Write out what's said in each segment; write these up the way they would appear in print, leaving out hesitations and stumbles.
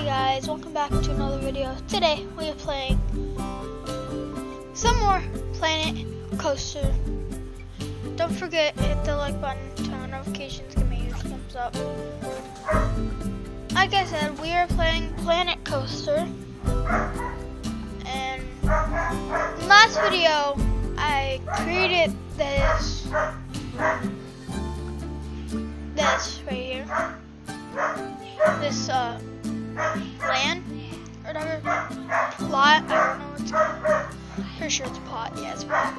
Hey guys, welcome back to another video. Today we are playing some more Planet Coaster. Don't forget, hit the like button, turn on notifications, give me a huge thumbs up. Like I said, we are playing Planet Coaster. And in last video, I created this right here. This land or whatever, plot, I don't know what it's called. Pretty sure it's a pot. Yeah, it's a pot.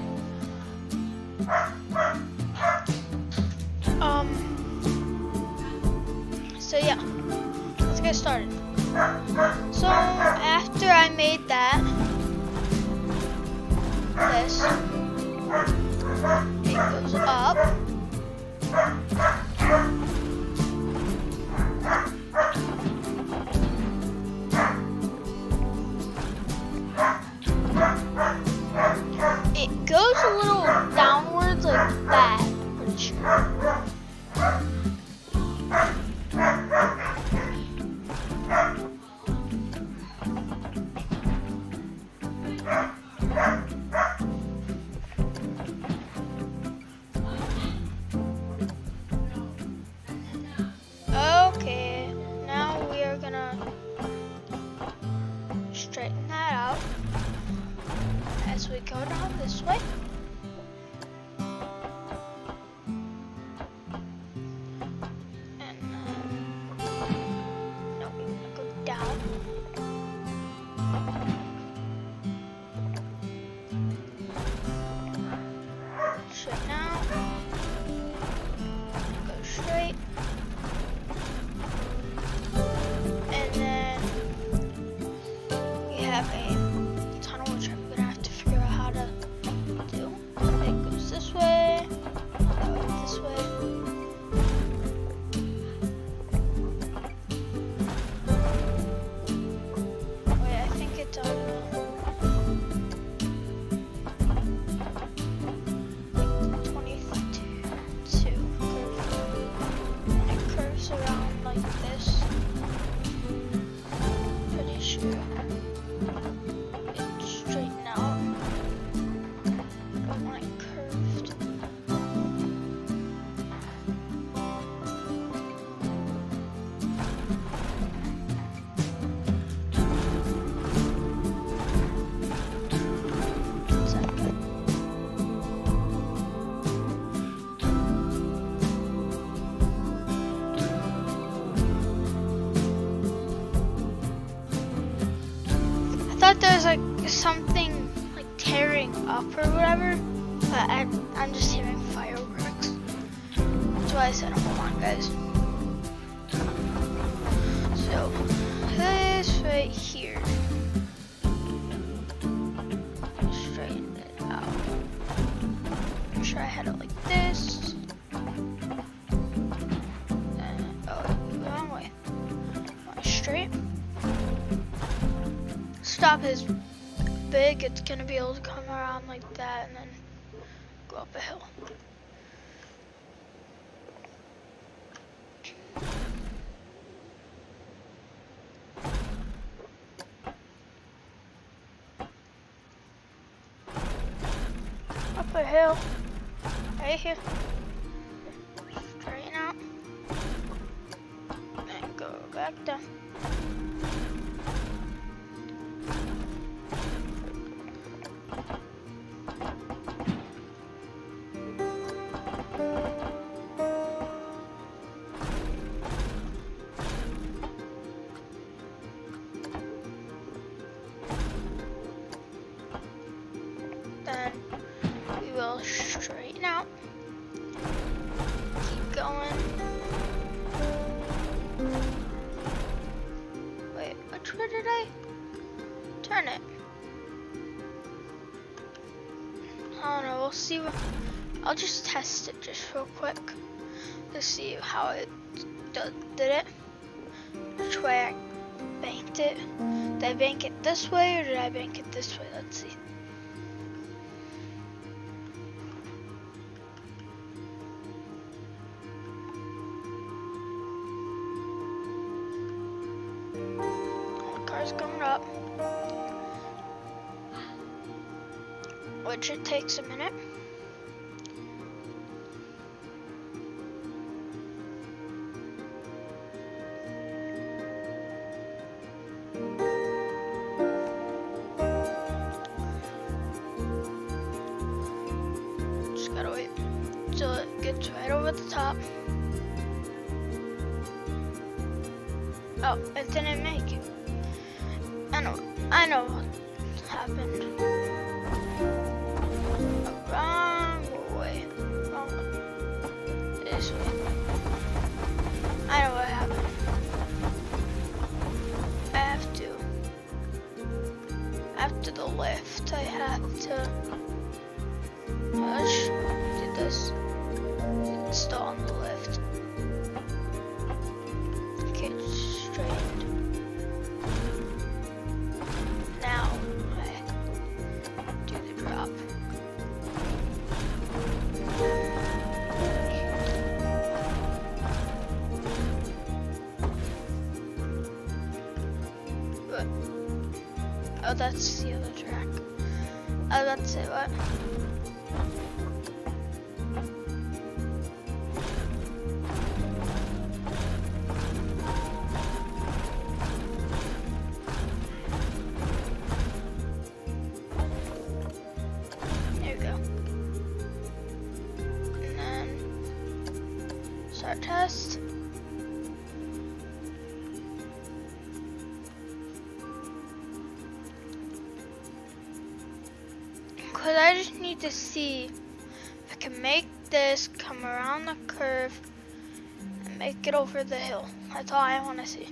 So yeah, let's get started. So after I made this, it goes up. It goes a little downwards like that, I'm pretty sure. Okay, now we are gonna straighten that out as we go down this way. And no, we want to go down. Straight now. Go straight. And then we have a tunnel which I'm gonna have to figure out how to do. It goes this way, this way. Wait, I think it's on like 22 curve. And it curves around like this. Pretty sure. It's straighten out. I don't want it curved. Second. I thought there was like something like tearing up or whatever, but I'm just hearing fireworks. That's why I said hold on, guys. So this right here, straighten it out. Make sure I had it like this. Oh, wrong way. Straight. Stop is big, it's gonna be able to come around like that and then go up a hill. Up a hill, right here. Straighten out and go back down. Then we will straighten out. Keep going. Wait, which way did I turn it? I don't know, we'll see. I'll just test it just real quick to see how it did it. Which way I banked it. Did I bank it this way or did I bank it this way? Let's see. is coming up, which it takes a minute. Just gotta wait till it gets right over the top. Oh, it didn't make it. I know what happened. Wrong way. Wrong way. This way. I know what happened. After the lift, I have to do this. It's still on the lift. Okay, straight. Now I do the drop. But, oh, that's the other track. I was about to say what? Test. Because I just need to see if I can make this come around the curve and make it over the hill. That's all I want to see.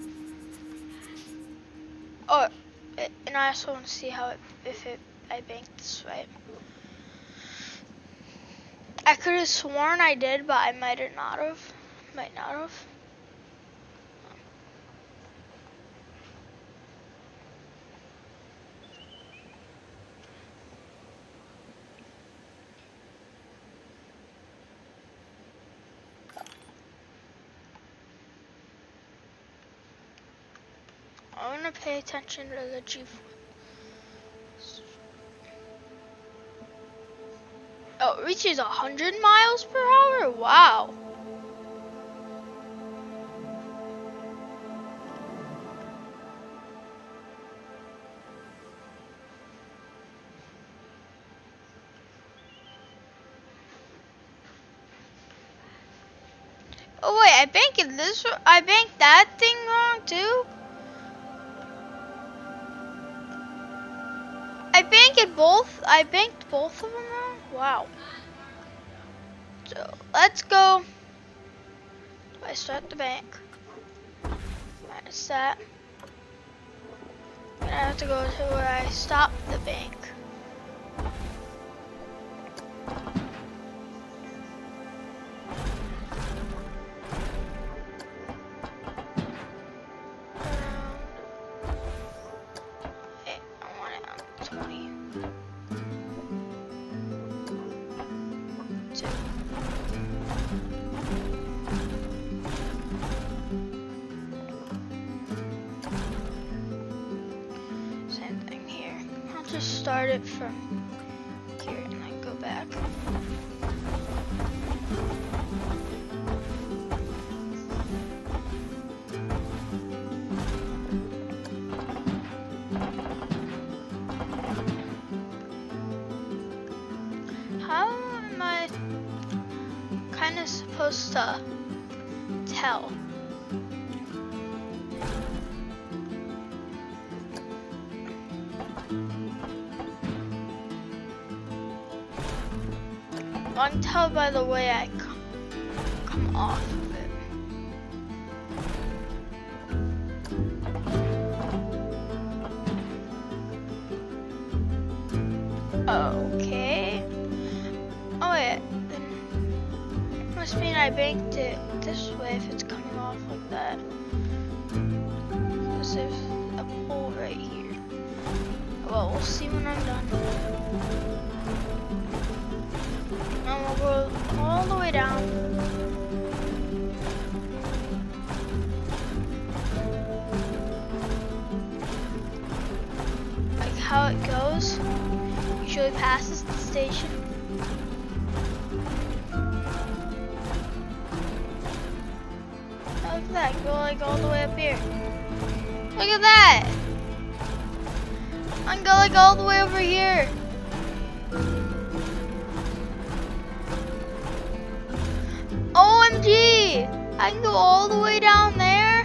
Oh, and I also want to see how I banked this right. I could have sworn I did, but I might not have. I'm gonna pay attention to the G4. Oh, it reaches 100 miles per hour? Wow. Oh wait, I banked that thing wrong too? I banked both of them wrong? Wow. So let's go. I start the bank. Minus that. And I have to go to where I stopped the bank. Start it from here and then go back. How am I kind of supposed to tell? I can tell by the way I come off of it. Okay. Oh yeah, then must mean I banked it this way if it's coming off like that. Because there's a pole right here. Well, we'll see when I'm done. And we'll go all the way down. how it goes. Usually passes the station. Oh, look at that, go like all the way up here. Look at that! I can go like all the way over here. OMG! I can go all the way down there?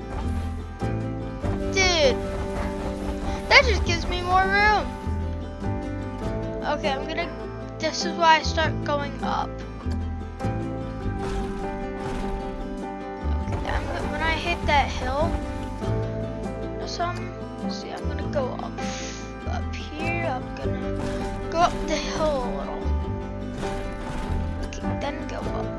Dude, that just gives me more room. Okay, this is why I start going up. Okay, when I hit that hill, or something, see, I'm gonna go up here, I'm gonna go up the hill a little. Okay, then go up.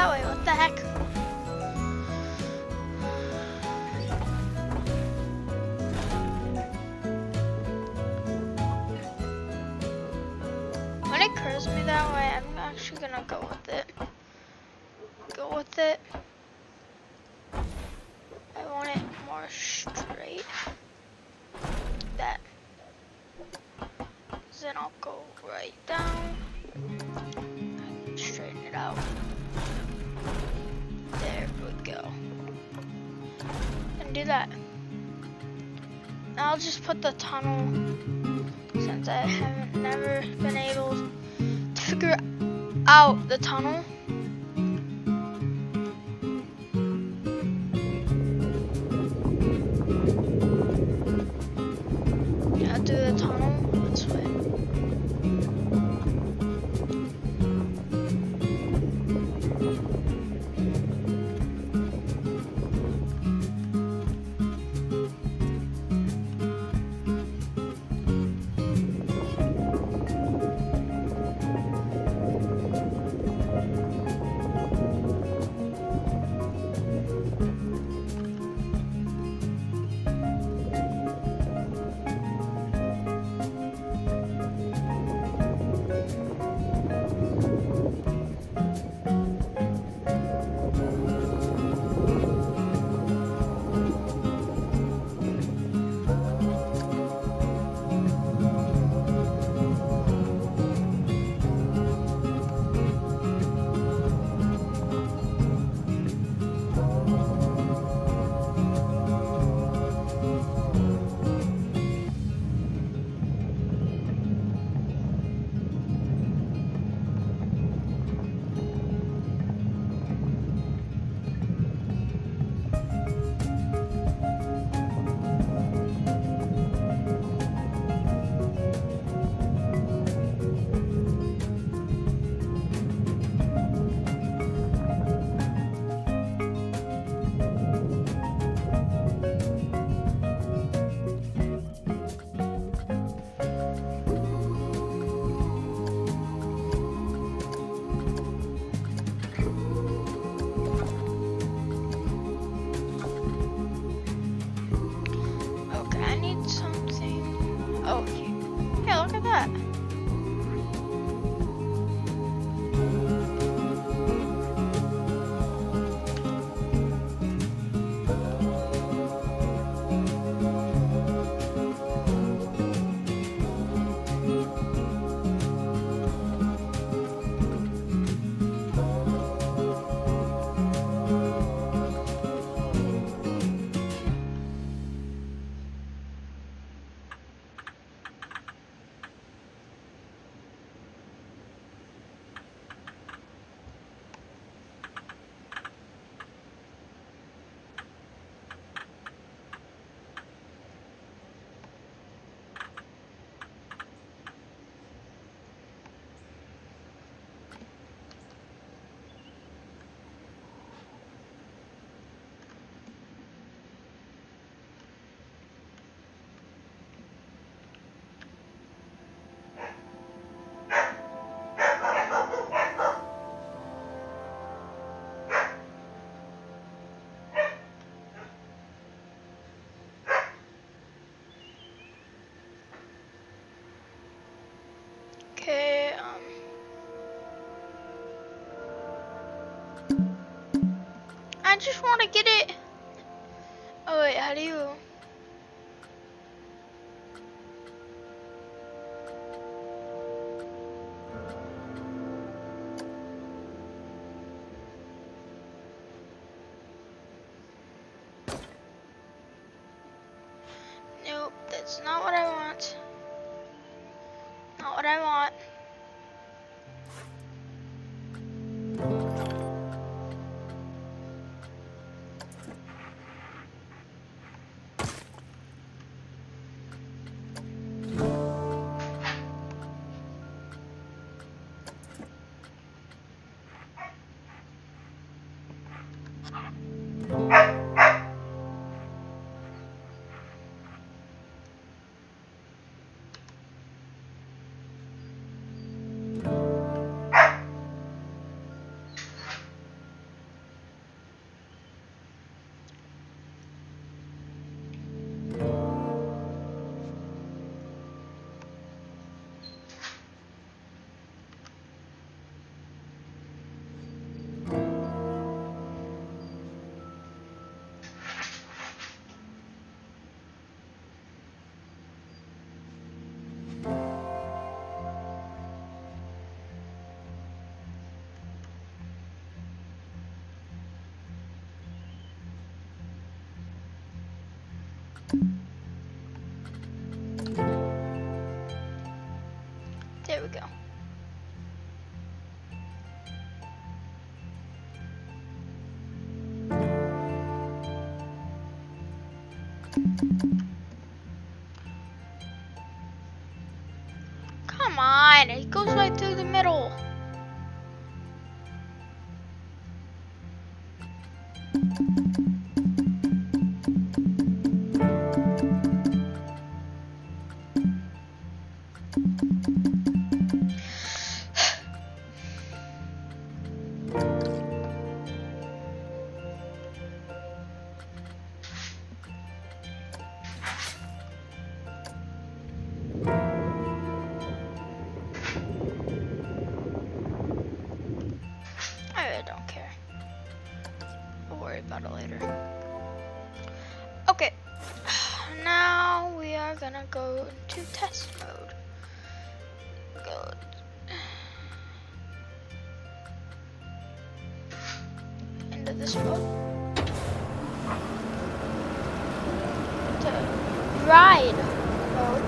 that way. What the heck? When it curves me that way, I'm actually gonna go with it. Go with it. I want it more straight. That. Then I'll go right down. Straighten it out. There we go. And do that. Now I'll just put the tunnel, since I haven't never been able to figure out the tunnel. Yeah, do the tunnel this way. Okay, I just want to get it. Oh wait, how do you? Nope, that's not what I want. Not what I want. There we go. Come on, it goes right through the middle. I really don't care. We'll worry about it later. Okay, now we are gonna go into test mode. Go into this mode. To ride mode.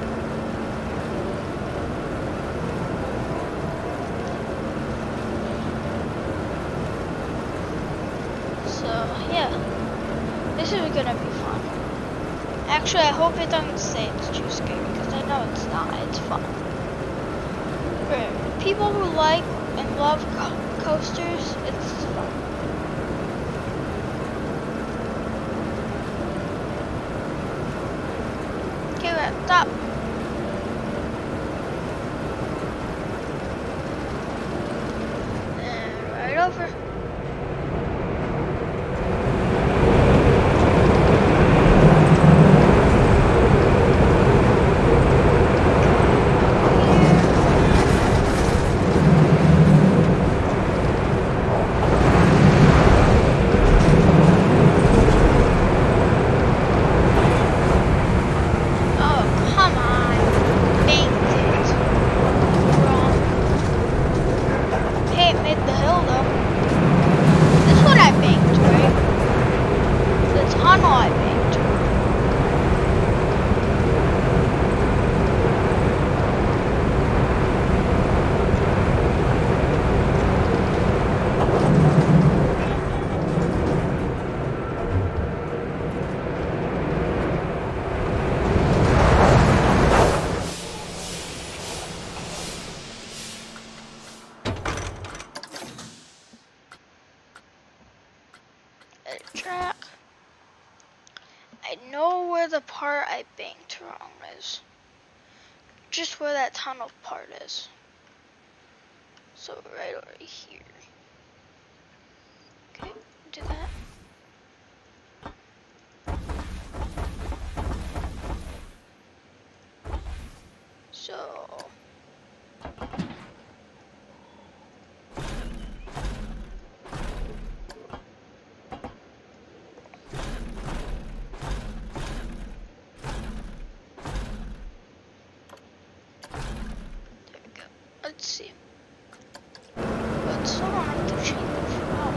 So yeah, this is gonna be fun. Actually, I hope it doesn't say it's too scary because I know it's not. It's fun. For people who like and love coasters, it's fun. Okay, we're at the top. And right over. Track. I know where the part I banked wrong is. Just where that tunnel part is. So right over here. Okay, do that. So let's see. But so I have to change. Oh.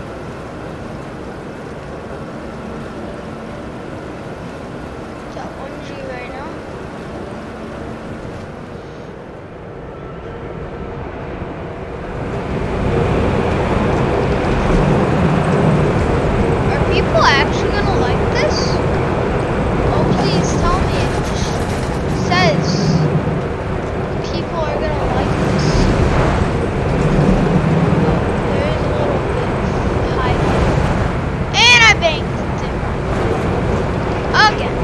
Is that 1G right now? Are people actually gonna like this? Oh, please tell me. It just says people are gonna like this. There is a little bit high. And I banked it. Again.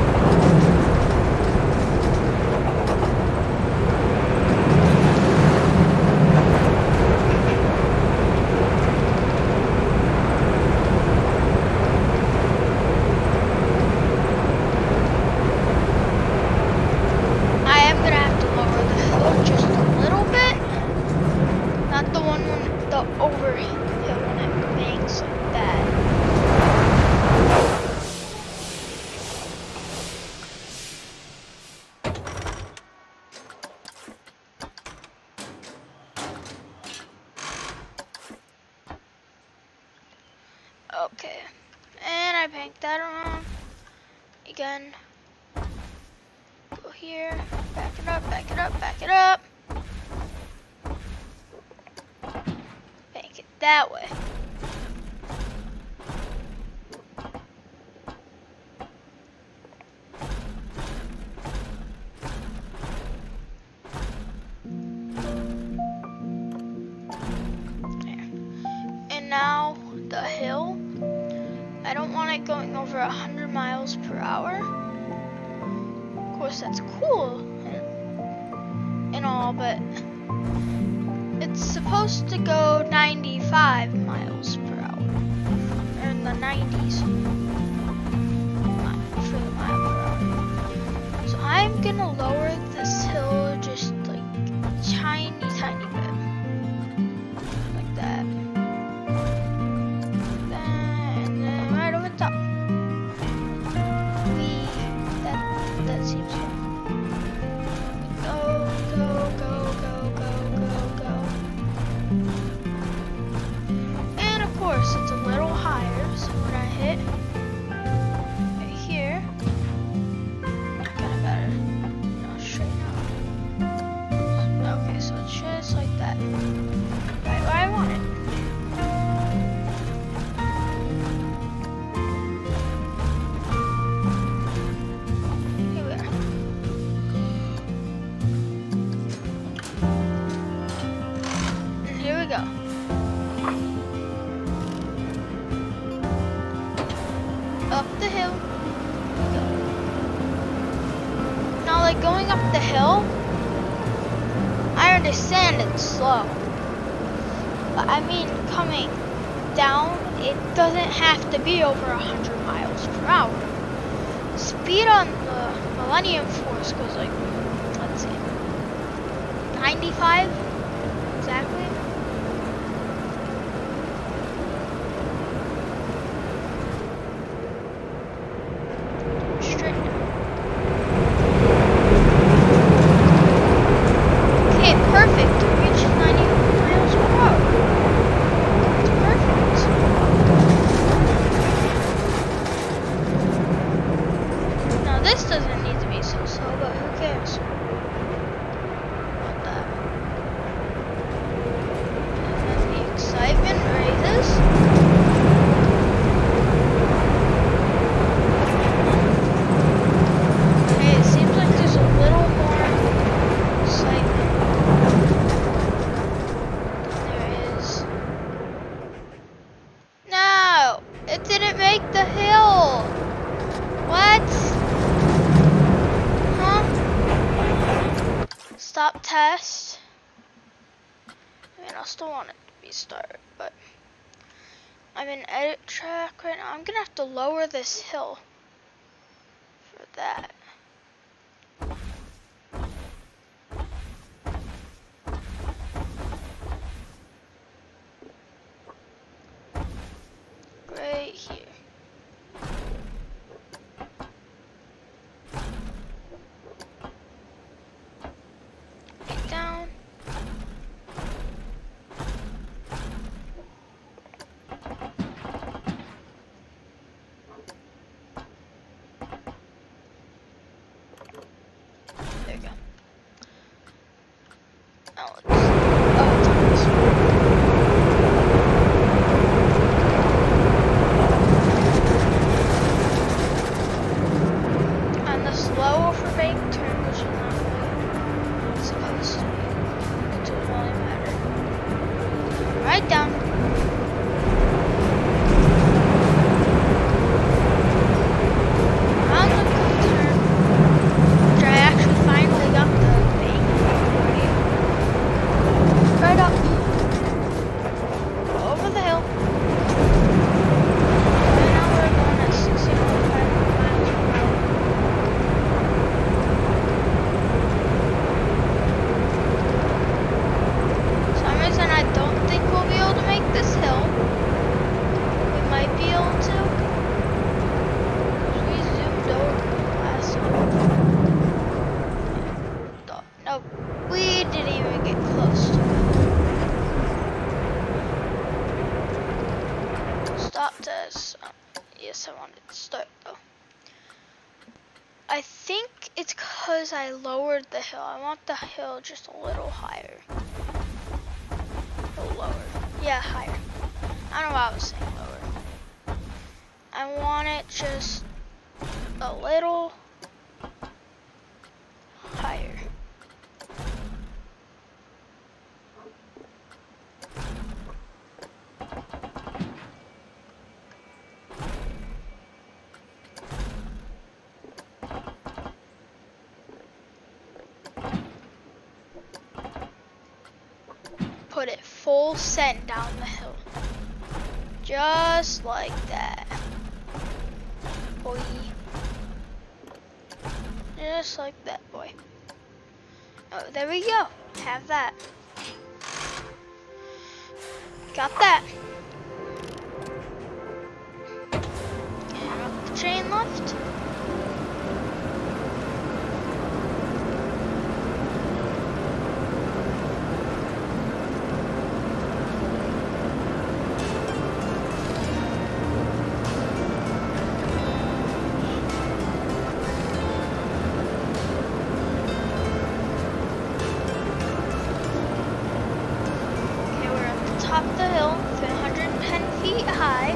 I am gonna have to lower the hill just a little bit. Not the one when the overhill when it banks like that. Okay, and I banked that wrong again. here. Back it up, back it up, back it up. Bank it that way. Now the hill, I don't want it going over 100 miles per hour. Of course that's cool and all, but it's supposed to go 95 miles per hour, or in the 90s for the mile per hour. So I'm gonna lower this hill just like a tiny bit, like that. That seems fun. Go, go, go, go, go, go, go. And of course, it's a little higher, so when I hit right here, kind of better, straighten out. Okay, so it's just like that. Right where I want it. Up the hill we go. Now, like going up the hill, I understand it's slow, but I mean coming down, it doesn't have to be over 100 miles per hour. Speed on the Millennium Force goes like, let's see, 95 exactly. This doesn't need to be so slow, but who cares? About that. And then the excitement raises. Okay, it seems like there's a little more excitement than there is. No! It didn't make the hill! What? Stop test. I mean, I still want it to be started, but I'm in edit track right now. I'm gonna have to lower this hill for that. Right here. There you go. Now let's, it's on this one. And the slow for bank turn, which is not really supposed to be. It doesn't really matter. Right down. We didn't even get close to it. Stop this. Yes, I wanted to start though. I think it's because I lowered the hill. I want the hill just a little higher. A little lower. Yeah, higher. I don't know why I was saying lower. I want it just a little higher. Put it full send down the hill. Just like that. Boy. Just like that, boy. Oh, there we go. Have that. Got that. And up the chain left. Top of the hill, 110 feet high.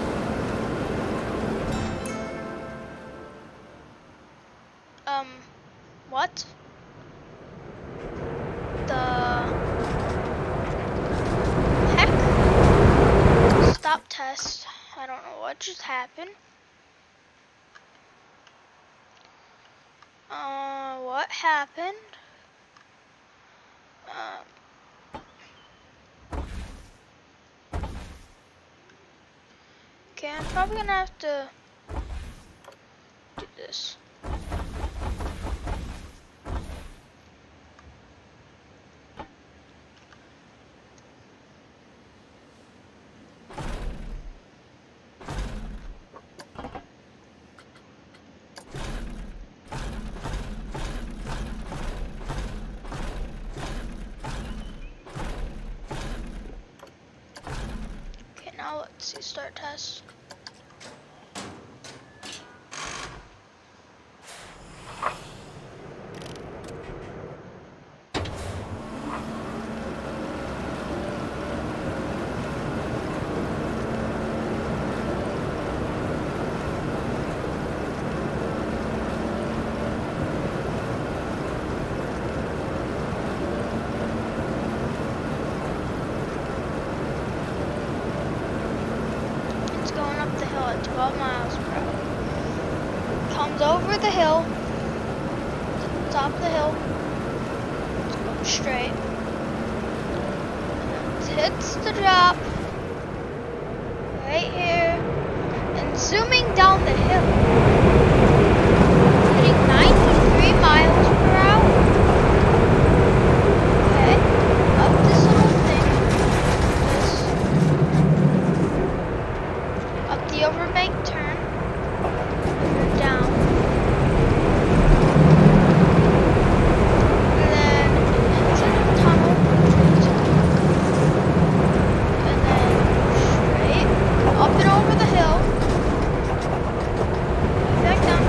What? The heck? Stop test. I don't know what just happened. What happened? Okay, I'm probably gonna have to do this. Okay, now let's see, start test. Going up the hill at 12 miles per hour. Comes over the hill, to the top of the hill, it's going straight, and then hits the drop, right here, and zooming down the hill, hitting 93 miles per hour. Okay, up this little thing, the overbank turn, down, and then into the tunnel, and then straight, up and over the hill, back down.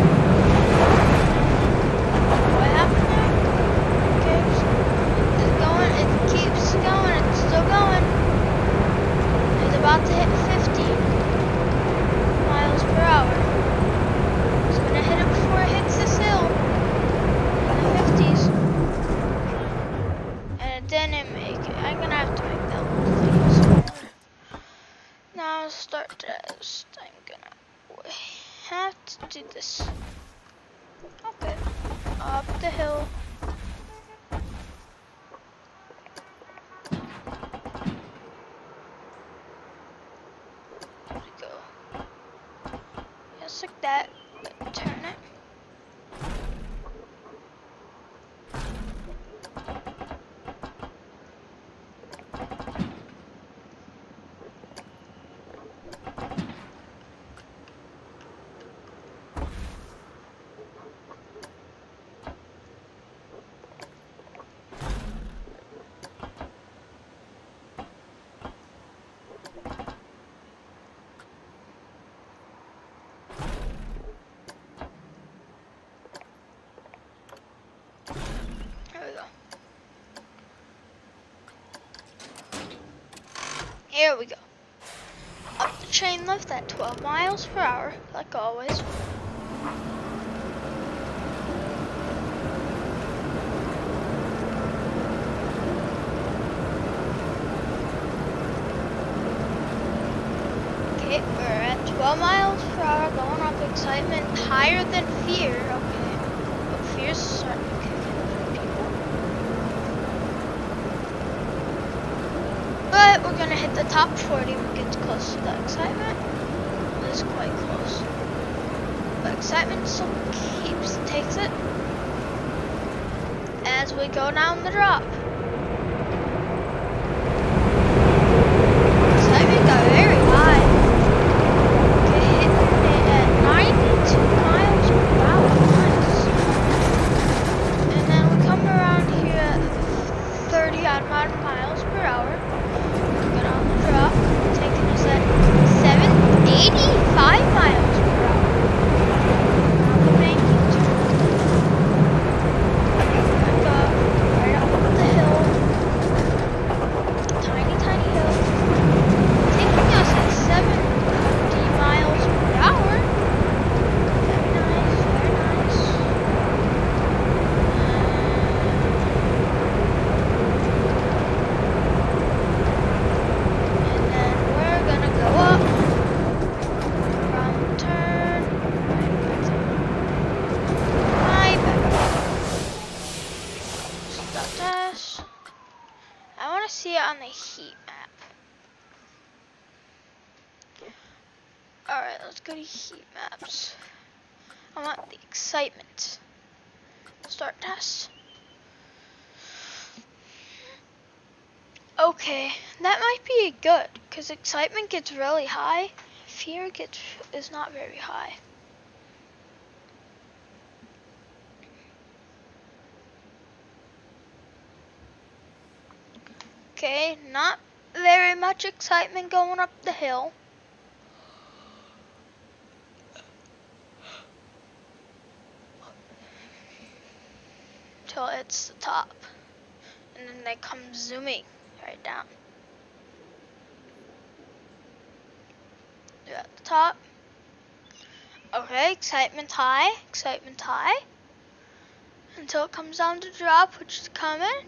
What happened there? Okay, it's going, it keeps going, it's still going. It's about to hit 50 miles per hour. It's gonna hit it before it hits this hill in the 50s. And it didn't make it. I'm gonna have to make that little thing smaller. Now start test. I'm gonna have to do this. Okay. Up the hill. Like that, turn it. Here we go. Up the chain lift at 12 miles per hour, like always. Okay, we're at 12 miles per hour, going up. Excitement higher than fear. Okay, but fear's starting to kick in for people. But we're gonna hit the top 40 when we get close to the excitement. It's quite close. But excitement still takes it as we go down the drop. Excitement got very high. Okay, hitting it at 92 miles per hour. Nice. And then we come around here at 30 odd miles per hour. Get on the drop, taking us at 85 miles per hour. Now the banking turn. Back up, right up the hill. Tiny, tiny hill. Taking us at 70 miles per hour. Very nice, very nice. And then we're gonna go up. Around the turn. Right back up. Stop test. I want to see it on the heat map. Alright, let's go to heat maps. I want the excitement. Start test. Okay, that might be good, because excitement gets really high. Fear is not very high. Okay, not very much excitement going up the hill. Till it's the top. And then they come zooming right down. You're at the top. Okay, excitement high. Until it comes down to drop, which is coming.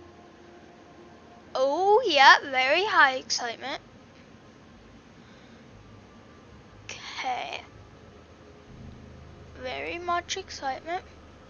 Oh, yeah, very high excitement. Okay. Very much excitement.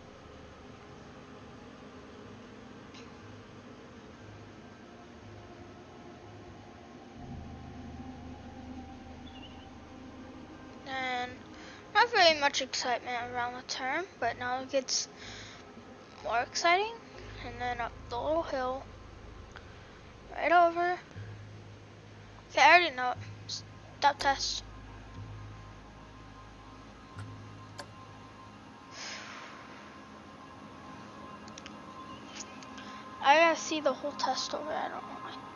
And not very much excitement around the turn, but now it gets more exciting. And then up the little hill. Right over. Okay, I already know it. Stop test. I gotta see the whole test over. I don't know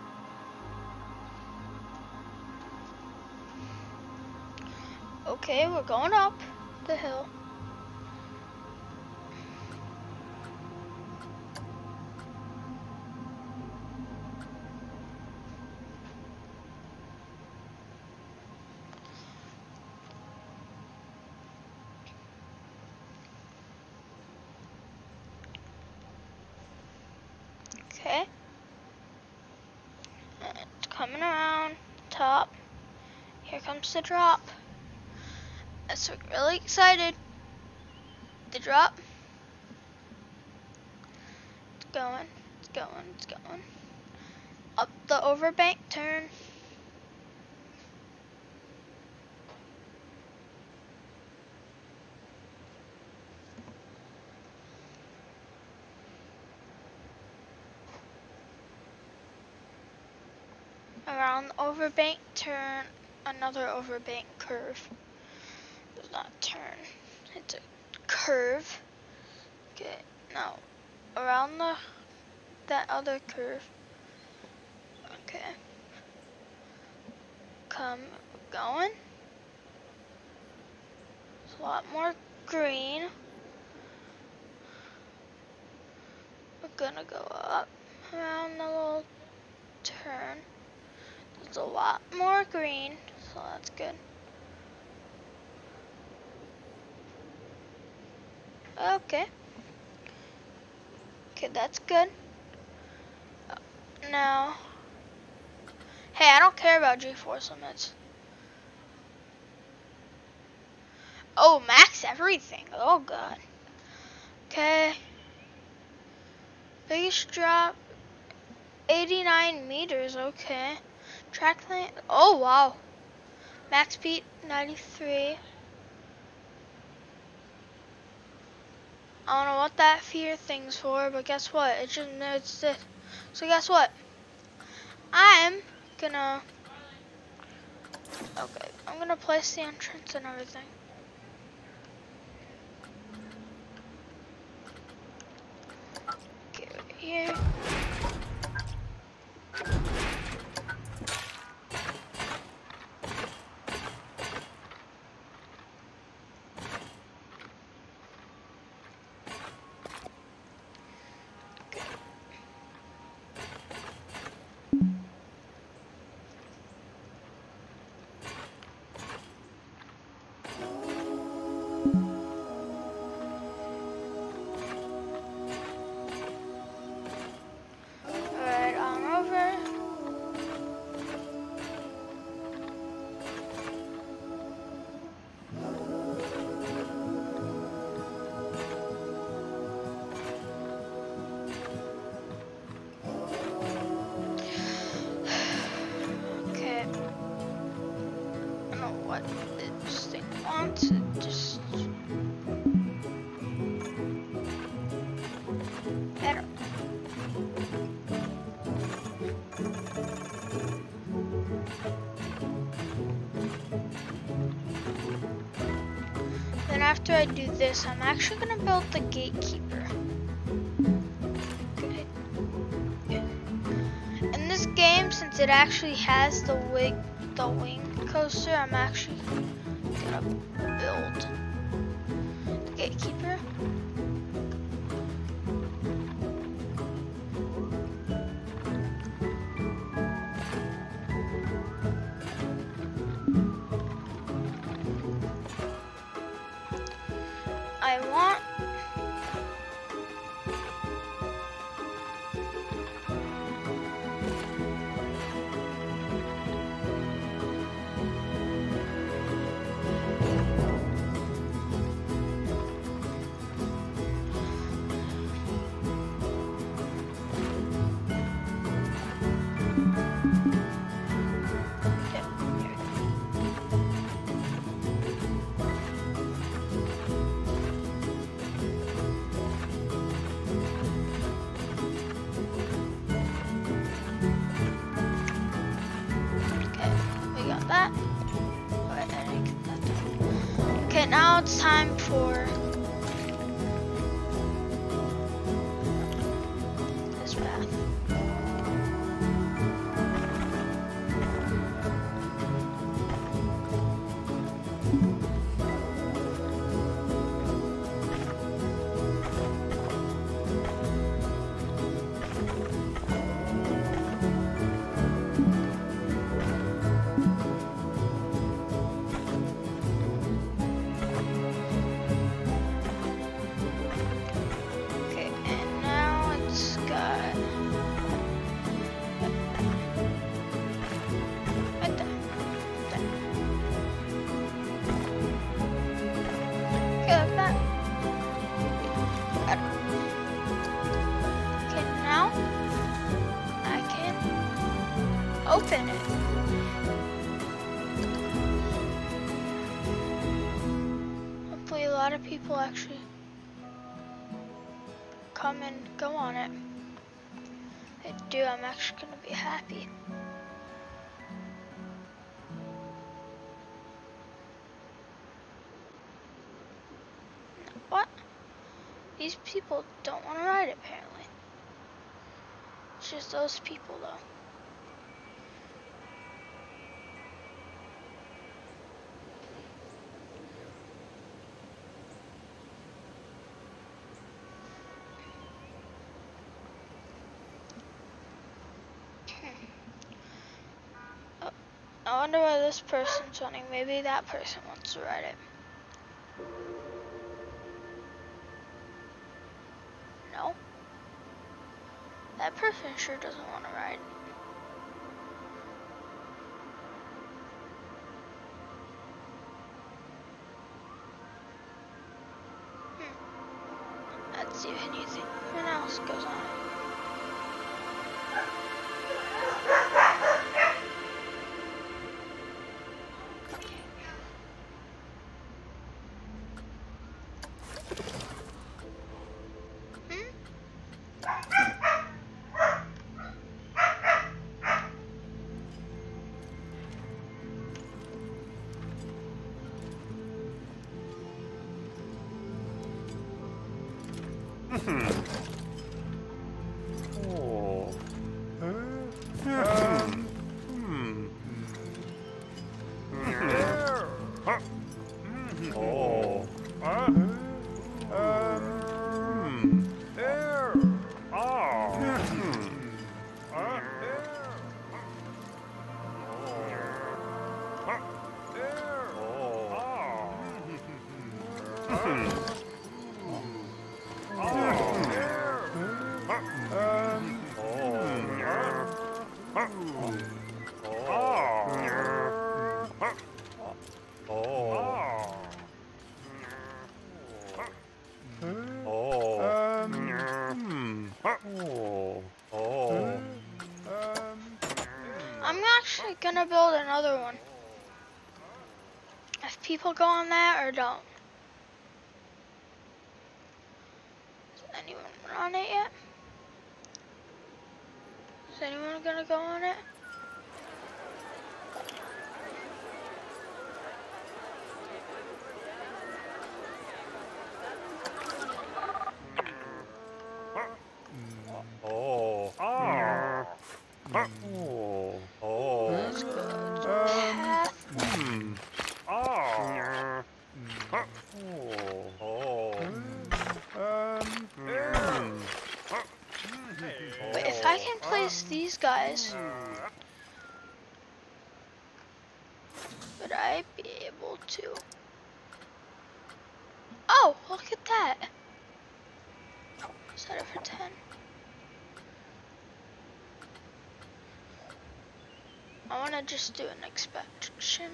why. Okay, we're going up the hill. Okay. And it's coming around top. Here comes the drop. So really excited. The drop. It's going. Up the overbank turn. Around the overbank turn, another overbank curve. Does not turn. It's a curve. Okay, now around that other curve. Okay. Going. There's a lot more green. We're gonna go up around the little turn. It's a lot more green, so that's good. Okay. Okay, that's good. Now, hey, I don't care about G-force limits. Oh, max everything. Oh god. Okay. Biggest drop, 89 meters. Okay. Track length. Oh wow. Max speed 93. I don't know what that fear thing's for, but guess what? It just knows this. So guess what? I'm gonna. Okay, I'm gonna place the entrance and everything. Okay, right here. Alright, on over. Okay. I don't know what this thing wants. It just. I don't. Then after I do this, I'm actually gonna build the gatekeeper. Okay. In this game, since it actually has the wing coaster, I'm actually gonna build the gatekeeper. I want that. Alright, I didn't get that done. Okay, now it's time for this path. Open it. Hopefully a lot of people actually come and go on it. If they do, I'm actually gonna be happy. What? These people don't want to ride it, apparently. It's just those people though. I wonder why this person's running. Maybe that person wants to ride it. No. That person sure doesn't want to ride. Let's see if anyone else goes on it. I'm actually gonna build another one. If people go on that or don't. Is anyone on it yet? Is anyone gonna go on it? Let's go to path. But if I can place these guys, would I be able to? Oh, look at that. Set it for 10. I want to just do an inspection.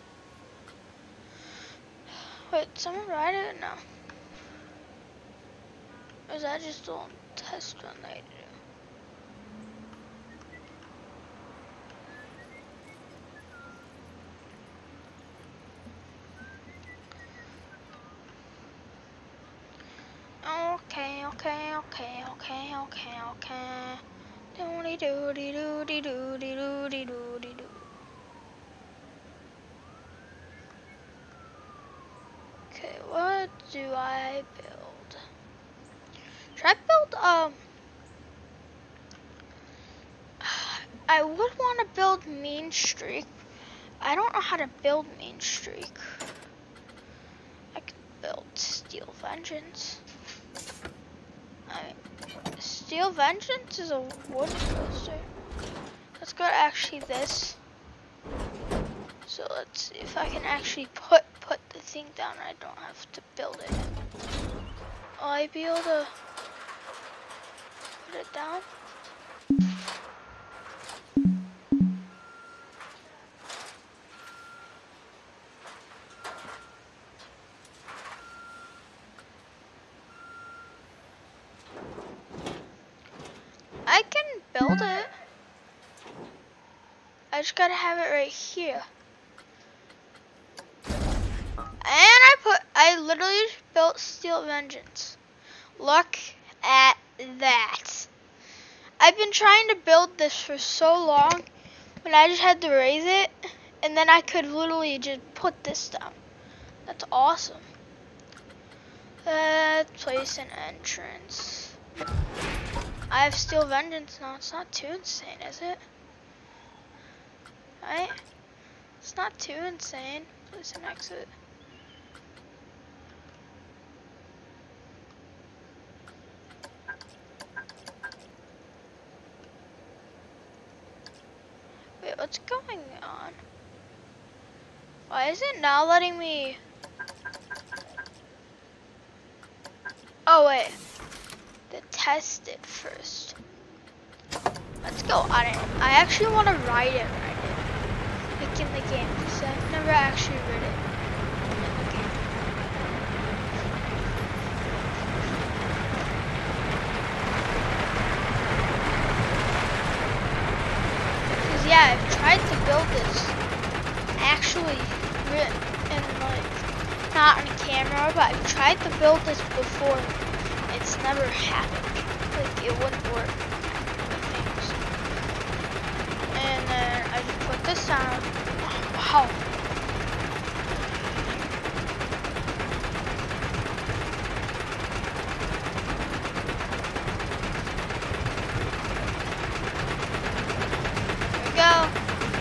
Wait, someone ride it? No. Or is that just a little test run they do? Okay. Doody doody doody doody doody doody doo. Okay, what do I build? Should I build I would want to build Mean Streak. I don't know how to build Mean Streak. I could build Steel Vengeance. Steel Vengeance is a wood coaster. Let's go to actually this. So let's see if I can actually put the thing down. I don't have to build it. Will I be able to put it down? I can build it. I just gotta have it right here. And I literally built Steel Vengeance. Look at that. I've been trying to build this for so long, but I just had to raise it, and then I could literally just put this down. That's awesome. Place an entrance. I have Steel Vengeance now. It's not too insane, is it? Right? It's not too insane. Place an exit. Wait, what's going on? Why is it not letting me? Oh wait, to test it first. Let's go on it. I actually want to ride it, like in the game, because I've never actually rid it in the game. Because yeah, I've tried to build this actually in like, not on camera, but I've tried to build this before. It's never happened. Like it wouldn't work. And then I just put this on. Oh, wow. Here we go.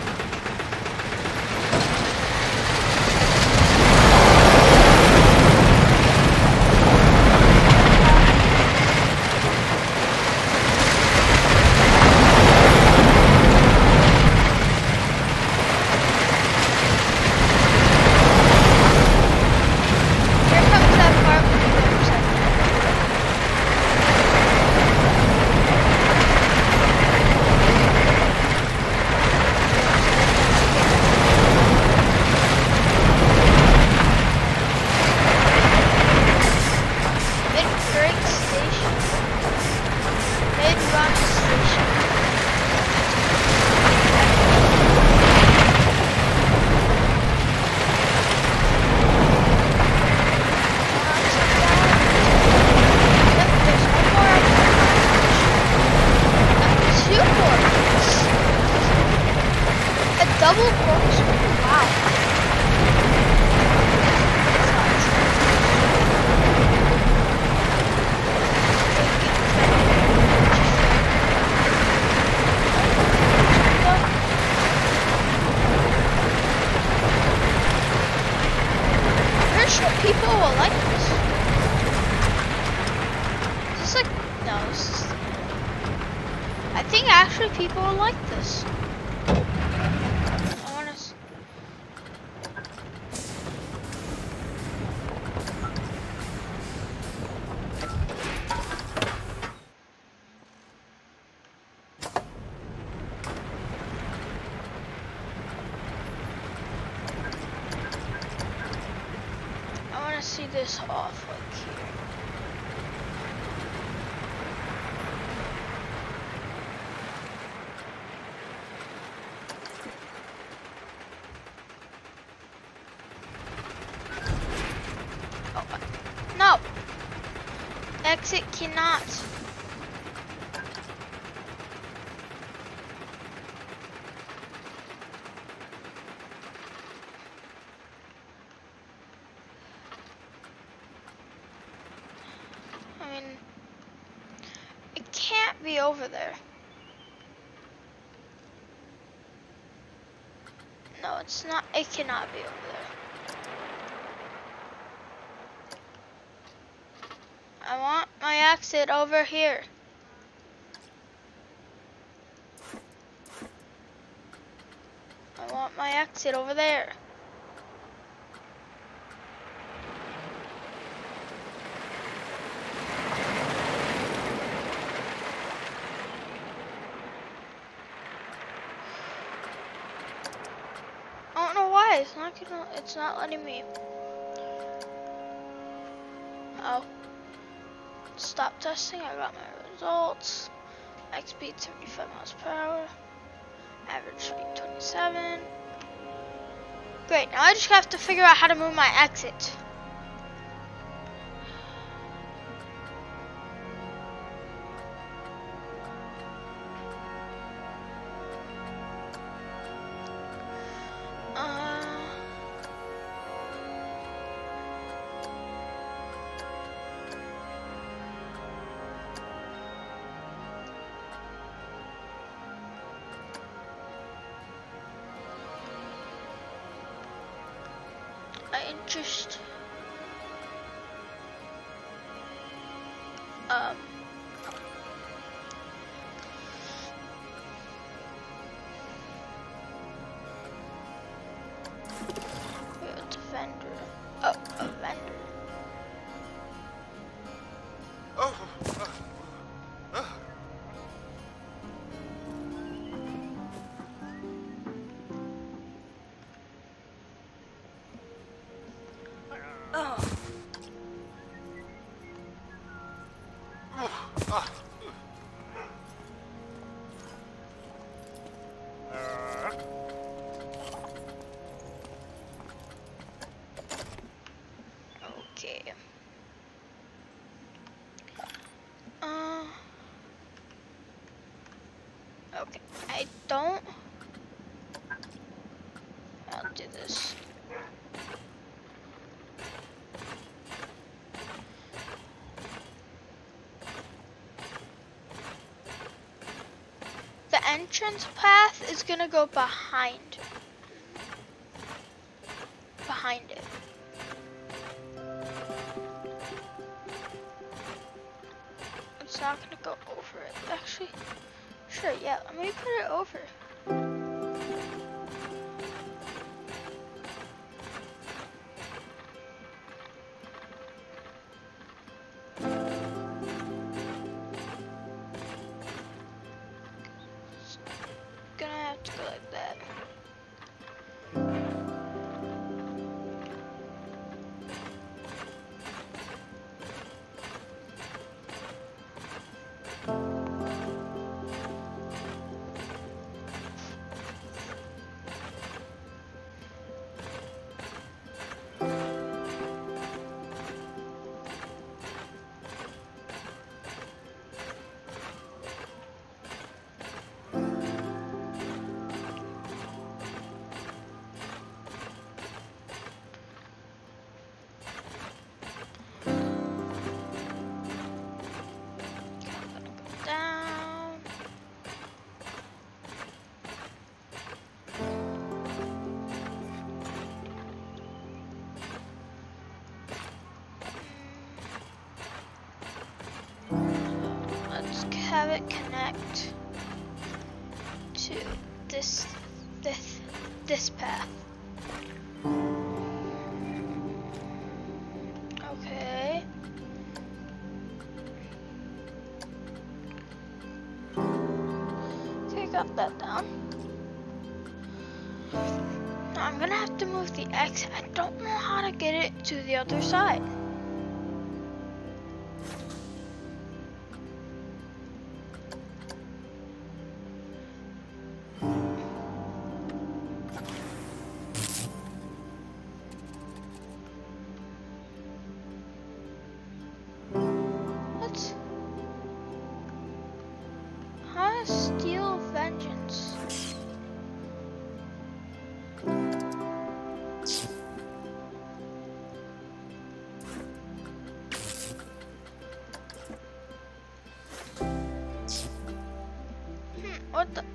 Double corkscrew, wow. I'm pretty sure people will like this. Is this like, no, this is, I think actually people will like this. See this off like here. Oh, no! Exit cannot. It can't be over there. No, it's not. It cannot be over there. I want my exit over here. I want my exit over there. I don't know why it's not letting me. Oh. Stop testing, I got my results. Max speed 75 miles per hour. Average speed 27. Great, now I just have to figure out how to move my exit. Just entrance path is gonna go behind it. It's not gonna go over it. Actually, sure, yeah, let me put it over. Gonna have to go like that. Have it connect to this path. Okay. Okay, got that down. Now I'm gonna have to move the X. I don't know how to get it to the other side. Steel vengeance. What the?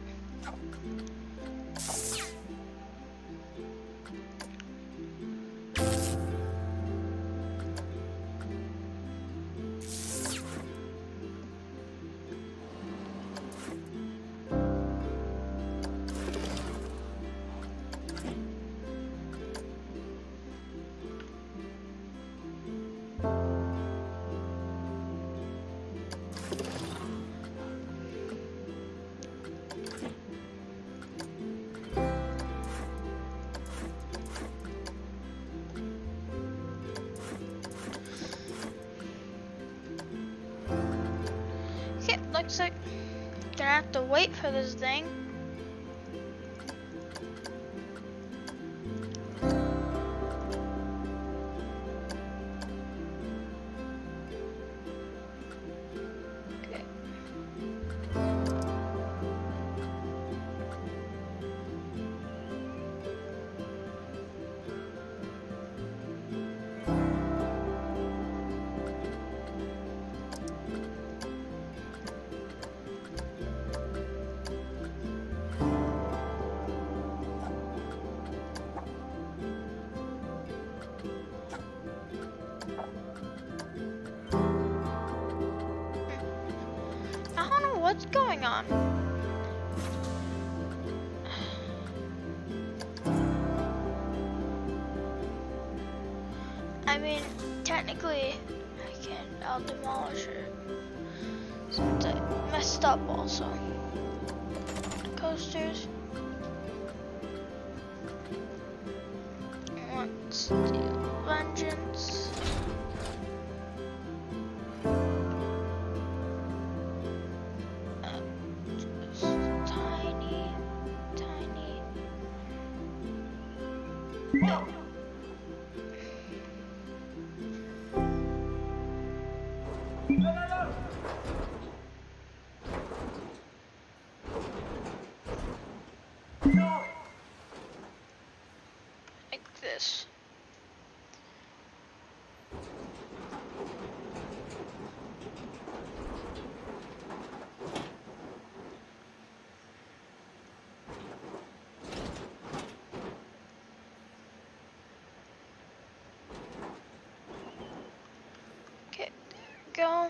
Okay, looks like gonna have to wait for this thing. What's going on? I mean, technically, I'll demolish it. Since I messed up also. Coasters. I want steel vengeance. Like this. go.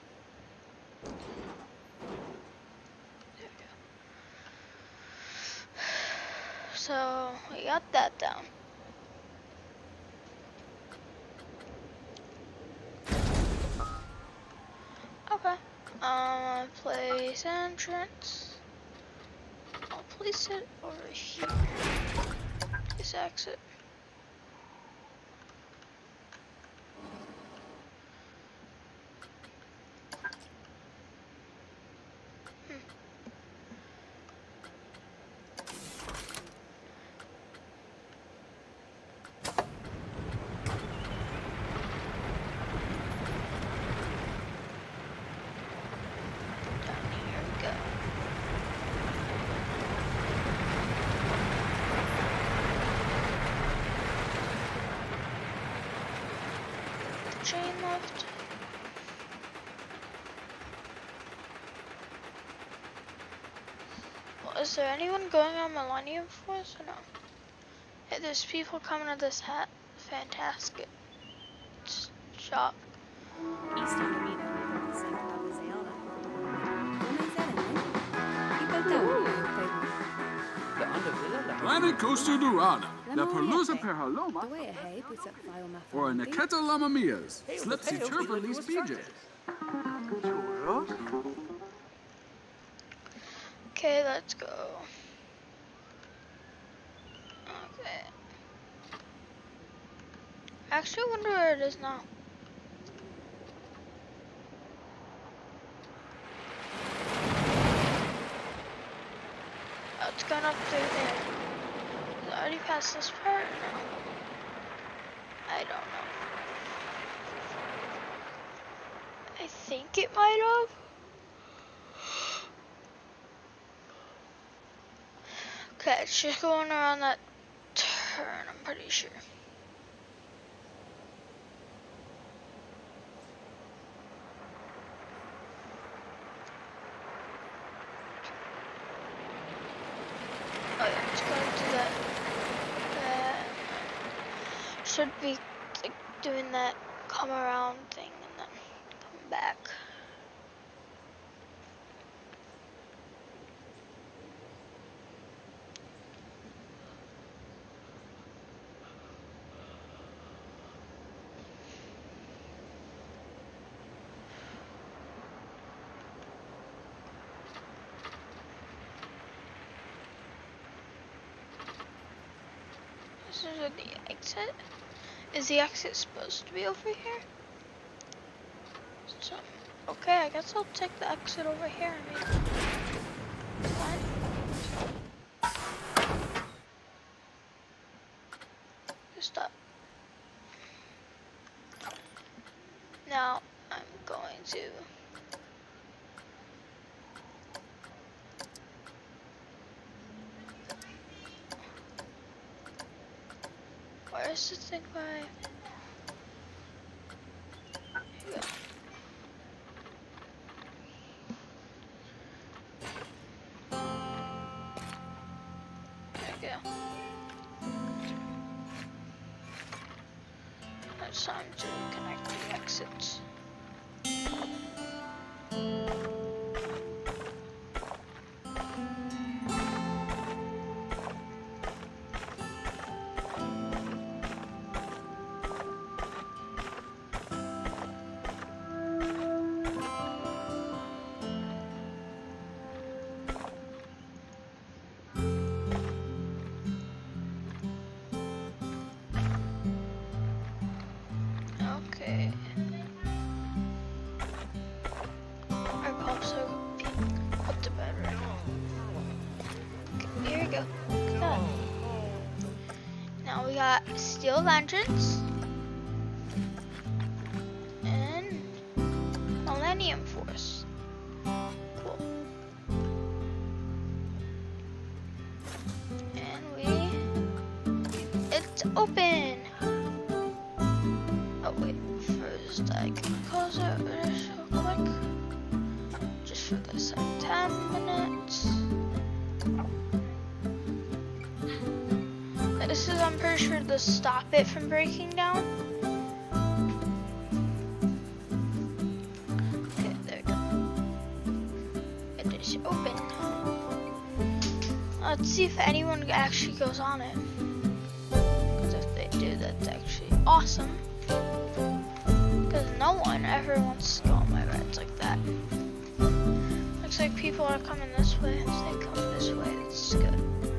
So we got that down. Okay. Place entrance. I'll place it over here. This exit. Chain left. Well, is there anyone going on Millennium for us or no? Hey, there's people coming to this fantastic shop. Planet Costa Dorada, La Perlusa Perhaloma, or a Naketa Lama Mias, Slipsy Turberly's BJ. Okay, let's go. Okay. I actually wonder where it is now. Oh, it's gone up through there. Is it already past this part? No. I don't know. I think it might have. Okay, it's just going around that turn, I'm pretty sure. Oh yeah, it's going to that. Should be like doing that come around thing and then come back. This is where the exit. Is the exit supposed to be over here? So, okay, I guess I'll take the exit over here. I mean, it's fine. Just up. Now I'm going to where's the thing by? Here we go. There we go. Now it's time to connect the exits. Okay. Our pumps are being put to bed right now. Okay, here we go. Look at that. Now we got steel lanterns and Millennium Force. Cool. And it's open. Oh wait, first I can close it real quick. Just for this 10 minutes. This is, I'm pretty sure, to stop it from breaking down. it's open. Let's see if anyone actually goes on it. Because if they do, that's actually awesome. Because no one ever wants to go on my rides like that. Looks like people are coming this way. If they come this way, that's good.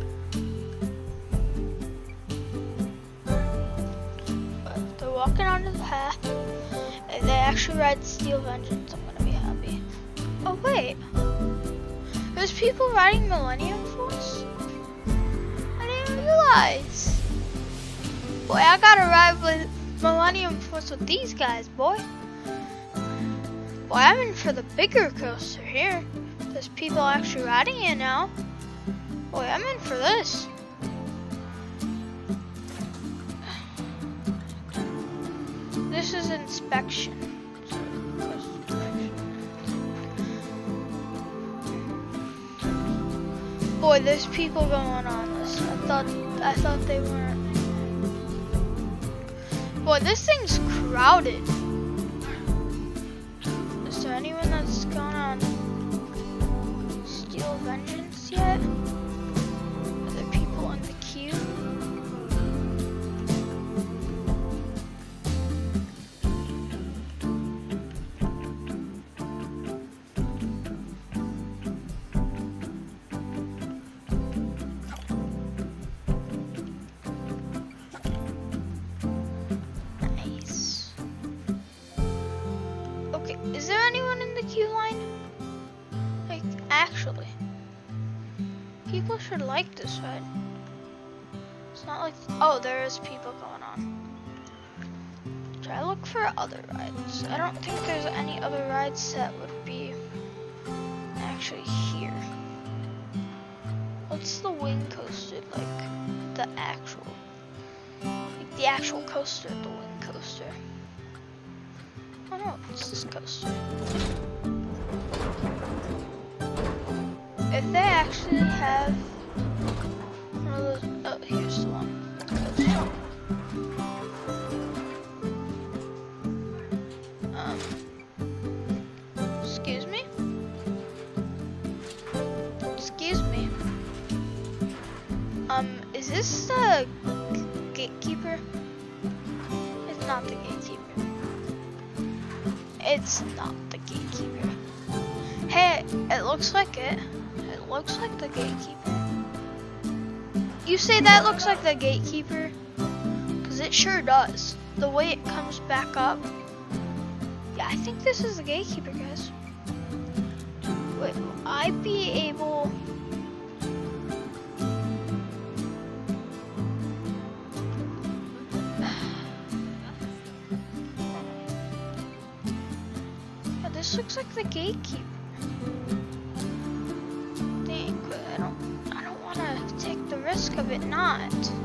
But they're walking onto the path. If they actually ride Steel Vengeance, I'm gonna be happy. Oh wait, there's people riding Millennium Force? I didn't realize. Boy, I gotta ride with Millennium Force with these guys, boy. Boy, I'm in for the bigger coaster here. There's people actually riding it now. Boy, I'm in for this. This is inspection. Boy, there's people going on this. I thought they weren't. Boy, this thing's crowded. Is there anyone that's gone on Steel Vengeance yet? Are there people in the queue? Is there anyone in the queue line? Like, actually. People should like this ride. It's not like, oh, there is people going on. Try to look for other rides. I don't think there's any other rides that would be actually here. What's the wing coaster like? The actual coaster, the wing coaster. Oh no, it's this coaster. If they actually have one of those, oh, here's the one. Excuse me? Excuse me. Is this the gatekeeper? It's not the gatekeeper. It's not the gatekeeper. Hey, it looks like it. It looks like the gatekeeper. You say that looks like the gatekeeper? Because it sure does. The way it comes back up. Yeah, I think this is the gatekeeper, guys. Wait, will I be able... This looks like the gatekeeper. Dang, but I don't want to take the risk of it not.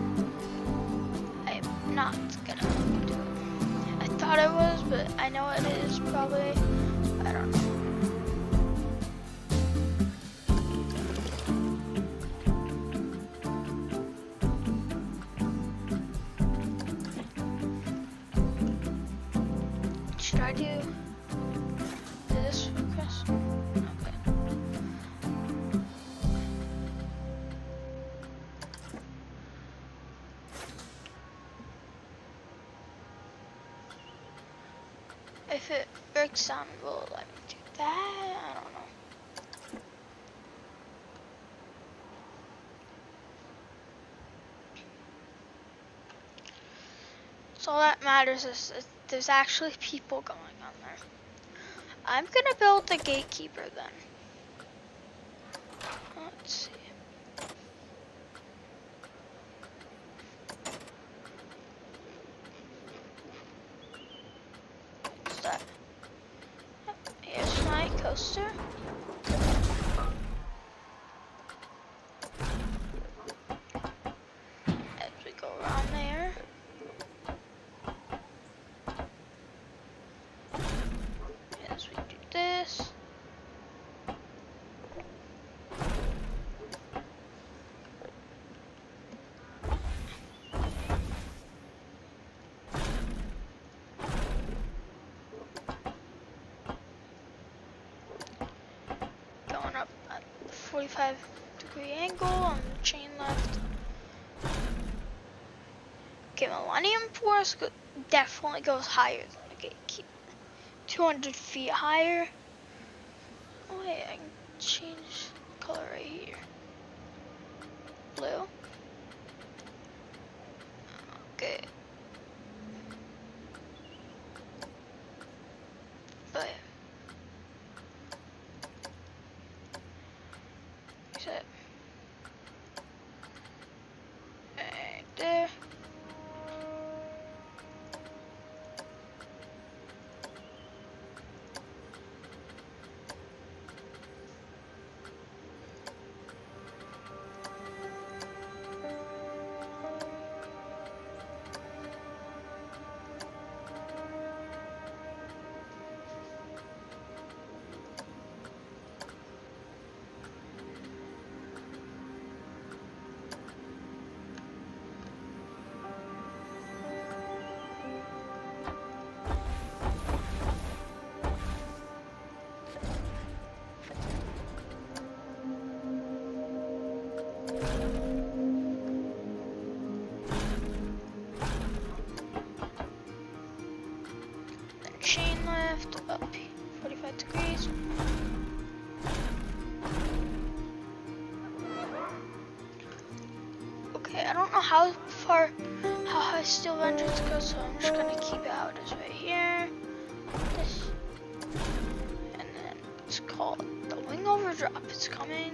I'm not gonna do it. I thought it was, but I know it is probably. I don't know. Should I do this request? Okay. If it breaks down, will it let me do that? I don't know. So all that matters is there's actually people going on there. I'm gonna build the gatekeeper then. Let's see. What's that? Here's my coaster. As we go around there. As we do this. 45-degree angle on the chain left. Okay, millennium force definitely goes higher than the gatekeeper. 200 feet higher. Oh wait, I can change the color right here. Blue. Okay. But set right there. Chain left, up 45 degrees. Okay, I don't know how high steel vengeance goes, so I'm just gonna keep it out as right here. This, and then it's called the wing overdrop. It's coming.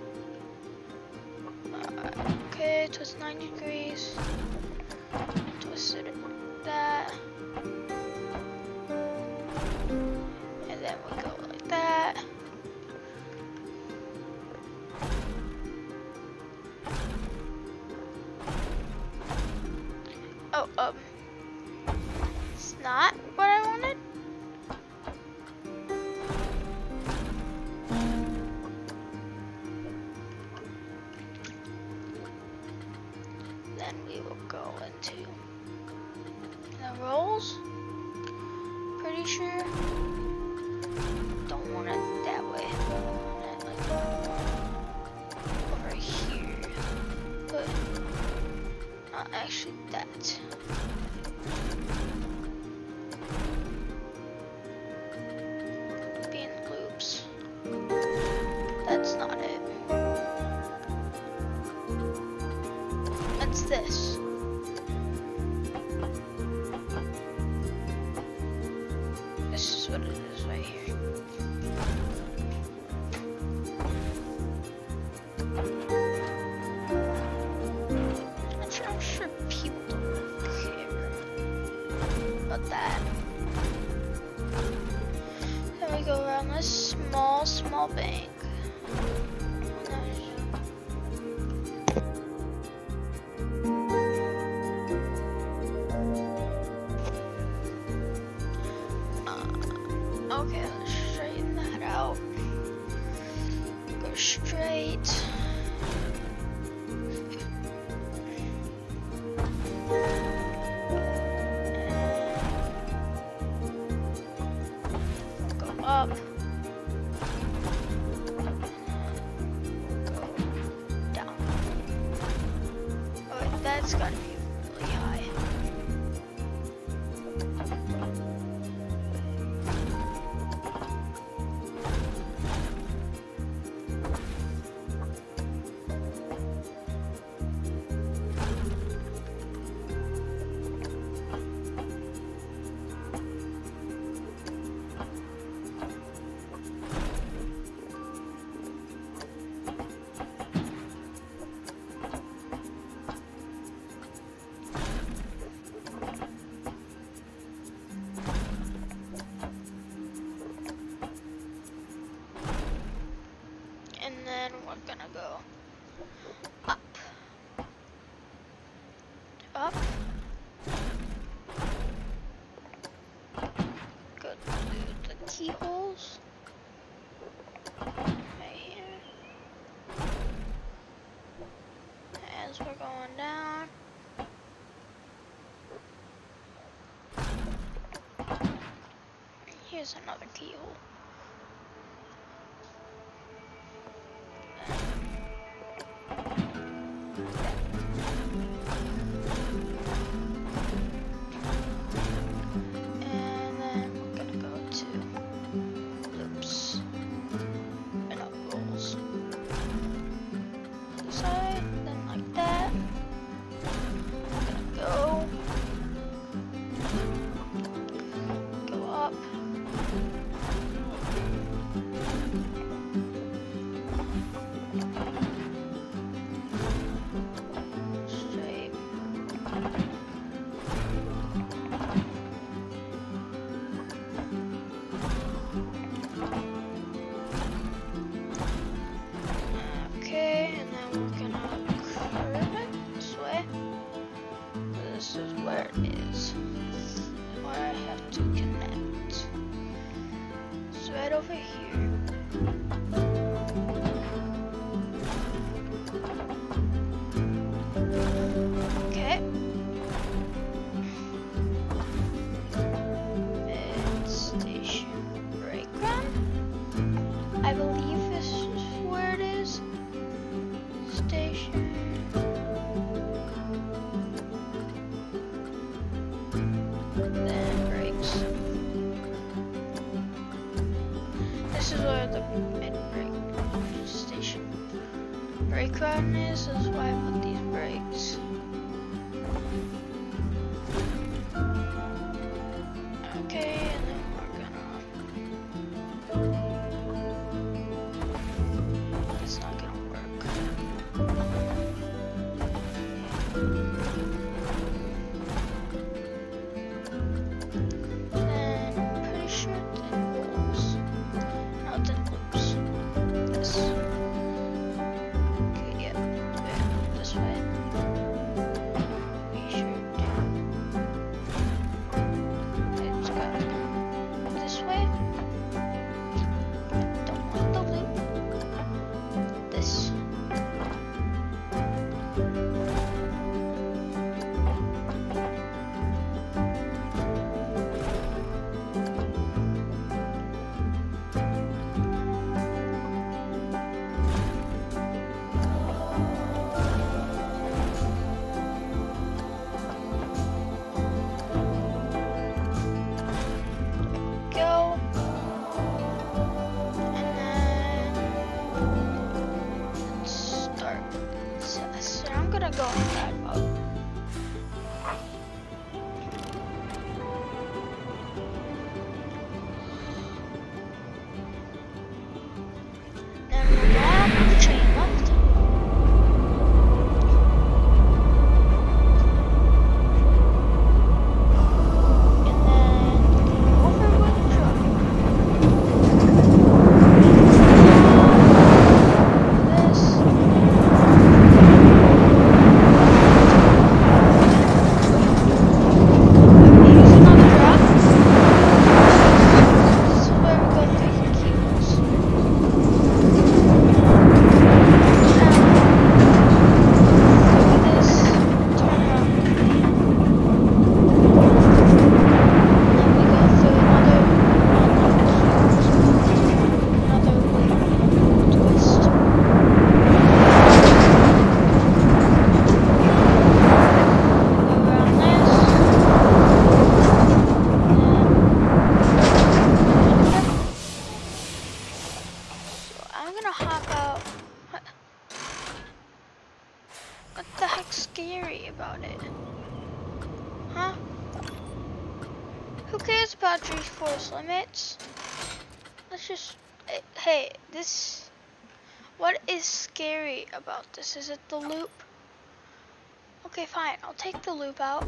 Okay, twist 90 degrees. Twist it like that. Then we go like that. Oh, it's not what I wanted. Then we will go into the rolls. Pretty sure. Don't want it that way. I want it like over here. But not actually that. Being loops. That's not it. That's this. This is what it is right here. I'm sure people don't care about that. Then we go around this small bank. Okay, let's straighten that out. Go straight. Up. Go down. Oh, that's gotta be really high. And then we're gonna go up. Up. Go to the keyholes. Right here. As we're going down. Here's another keyhole. over here. Okay. Station breakdown. I believe this is where it is. Station. Then brakes. This is where the mid-brake station brake run is. That's why I put these brakes. Okay, and then we're gonna. It's not gonna work. And I'm pretty sure it rolls. No, it didn't loops. This. Okay, yeah, this way. We should do. It's got this way. Don't want the loop. This. Go. And then let's start. So I'm gonna go in that mode. Then we're gonna have chain left. And then over with truck. This. Use another drop. This is where we go through the cables. Do this. Turn around. Then we go through another twist. Around this. So I'm gonna hop out. What the heck's scary about it? Huh? Who cares about G-force limits? Let's just, hey, this, what is scary about this? Is it the loop? Okay, fine, I'll take the loop out.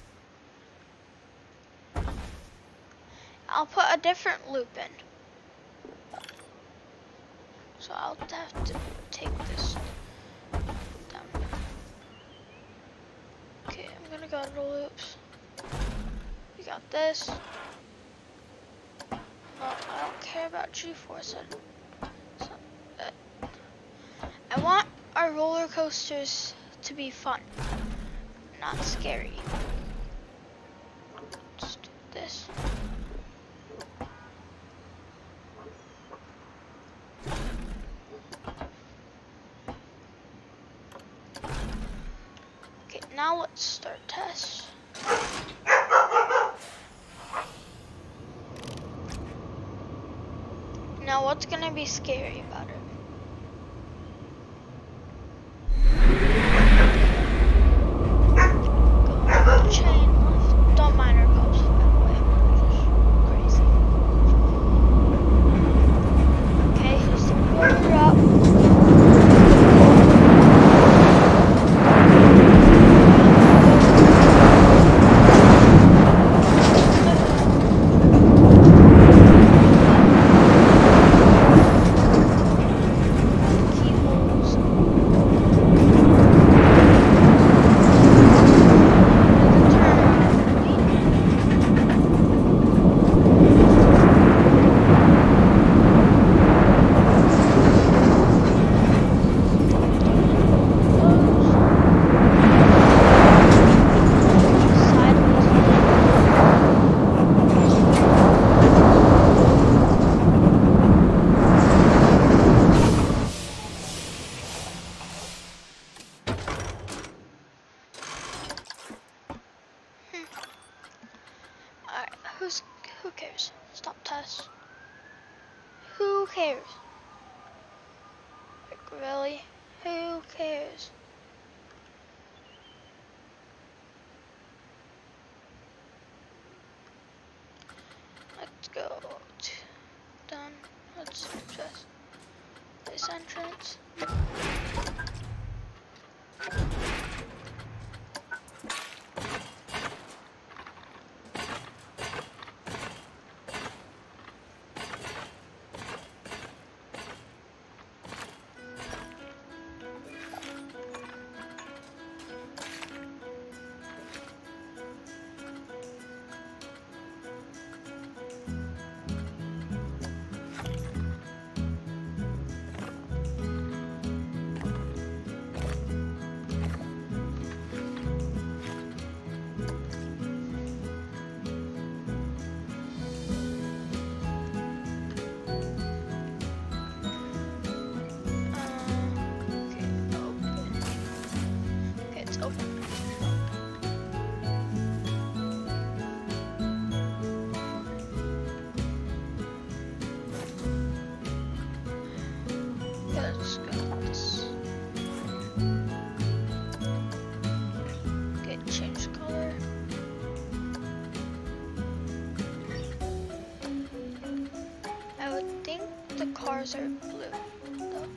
I'll put a different loop in. So I'll have to take this down. Okay, I'm gonna go to the loops. We got this. Well, I don't care about G-force. I want our roller coasters to be fun, not scary. Just do this. Okay, now let's start tests. Now what's gonna be scary about it? Go chain left. Don't mind our post, by the way. Just crazy. Okay, here's the roller drop. Who cares? Stop test. Who cares? Like, really? Who cares? Let's go. Done. Let's just this entrance. Cars are blue, though.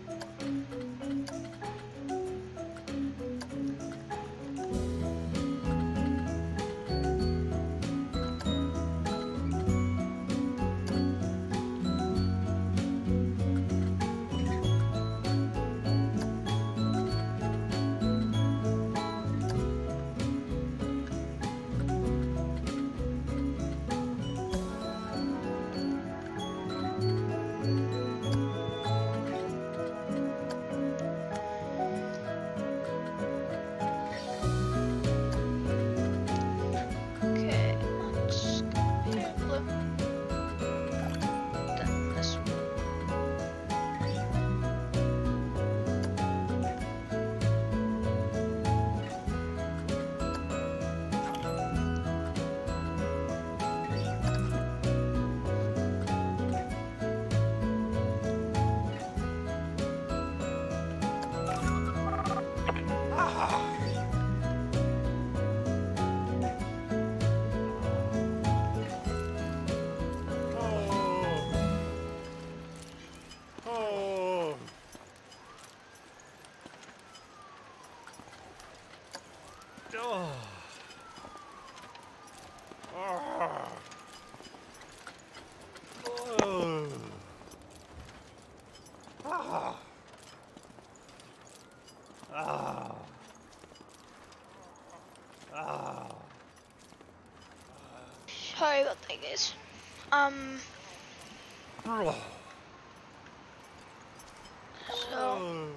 Sorry about that, guys. So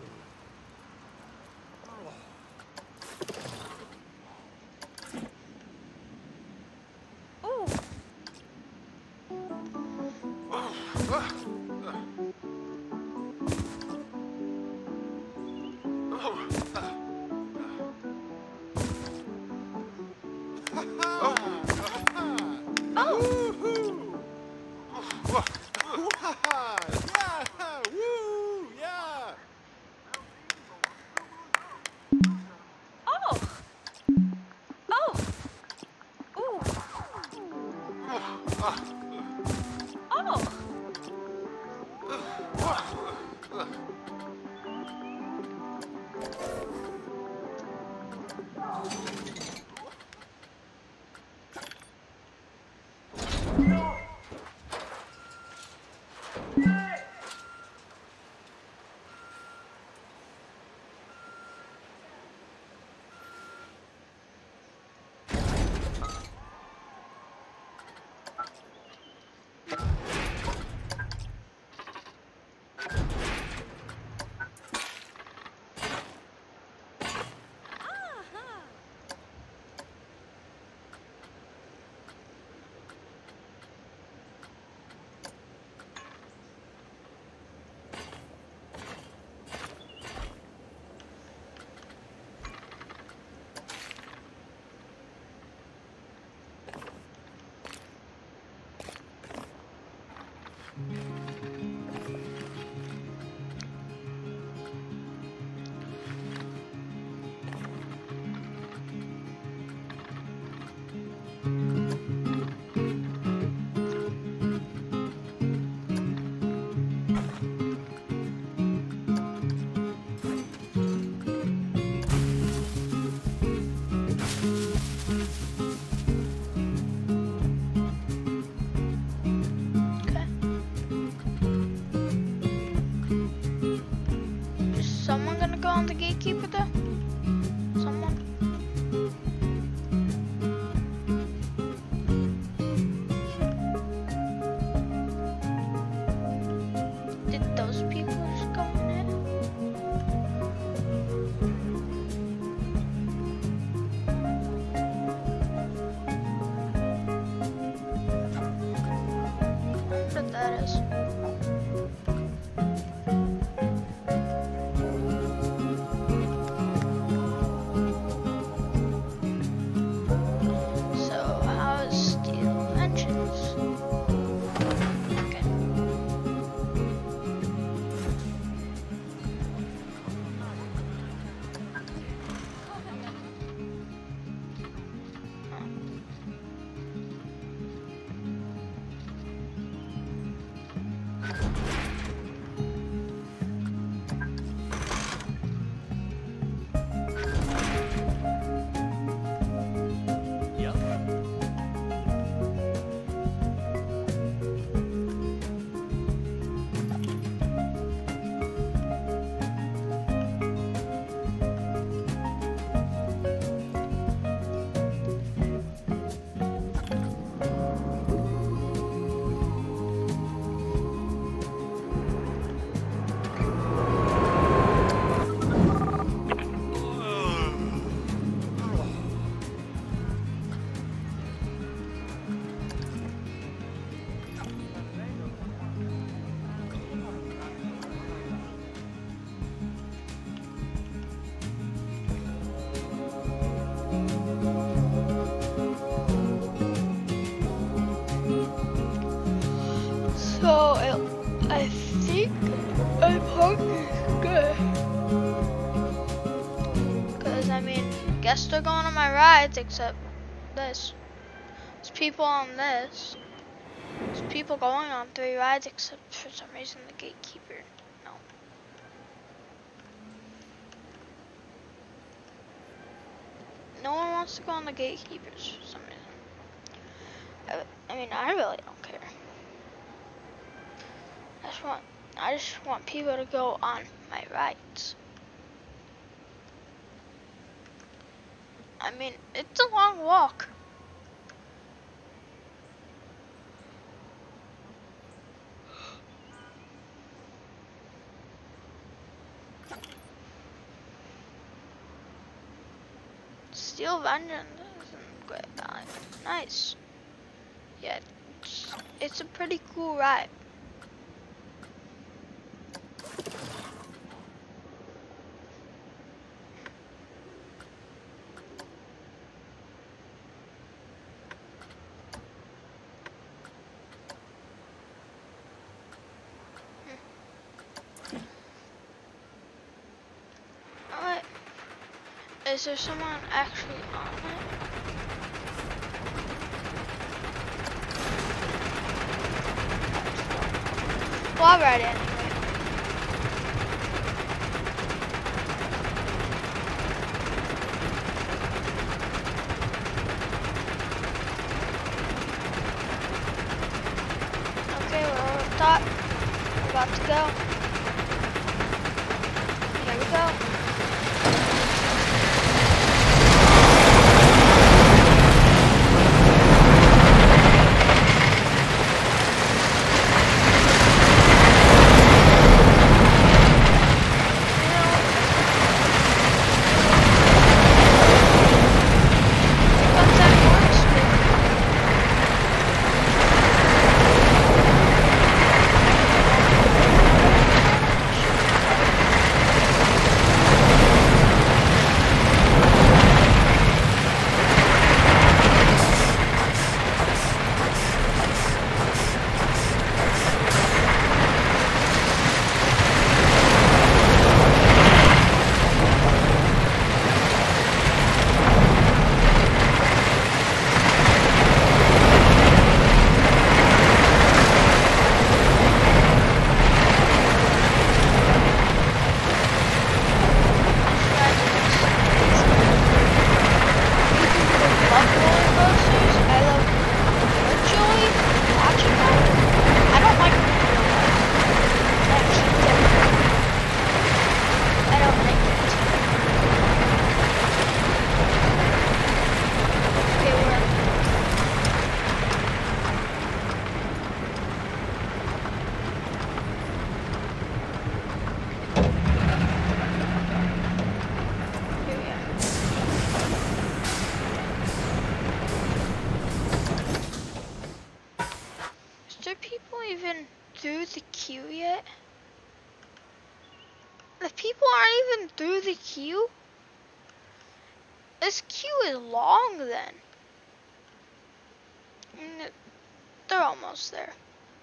So I think my parking is good. Cause I mean, guess they're going on my rides except this. There's people on this. There's people going on 3 rides except for some reason the gatekeeper. No. No one wants to go on the gatekeepers for some reason. I mean, I really don't care. I just want people to go on my rides. I mean, it's a long walk. Steel Vengeance isn't great. Nice. Yeah, it's a pretty cool ride. Alright. Is there someone actually on it? Well, I'll ride it anyway. Okay, we're on top. We're about to go. Here we go. Even through the queue yet? The people aren't even through the queue? This queue is long then. They're almost there.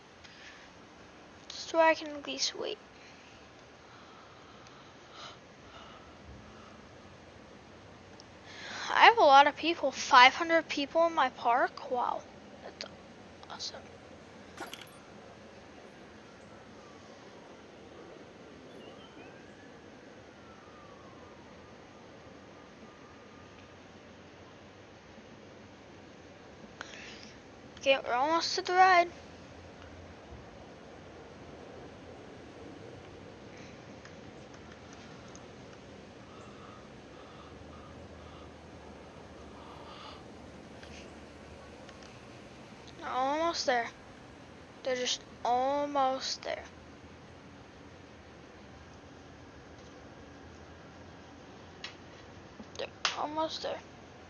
Just where I can at least wait. I have a lot of people, 500 people in my park. Wow, that's awesome. Okay, we're almost to the ride. Almost there. They're just almost there. They're almost there.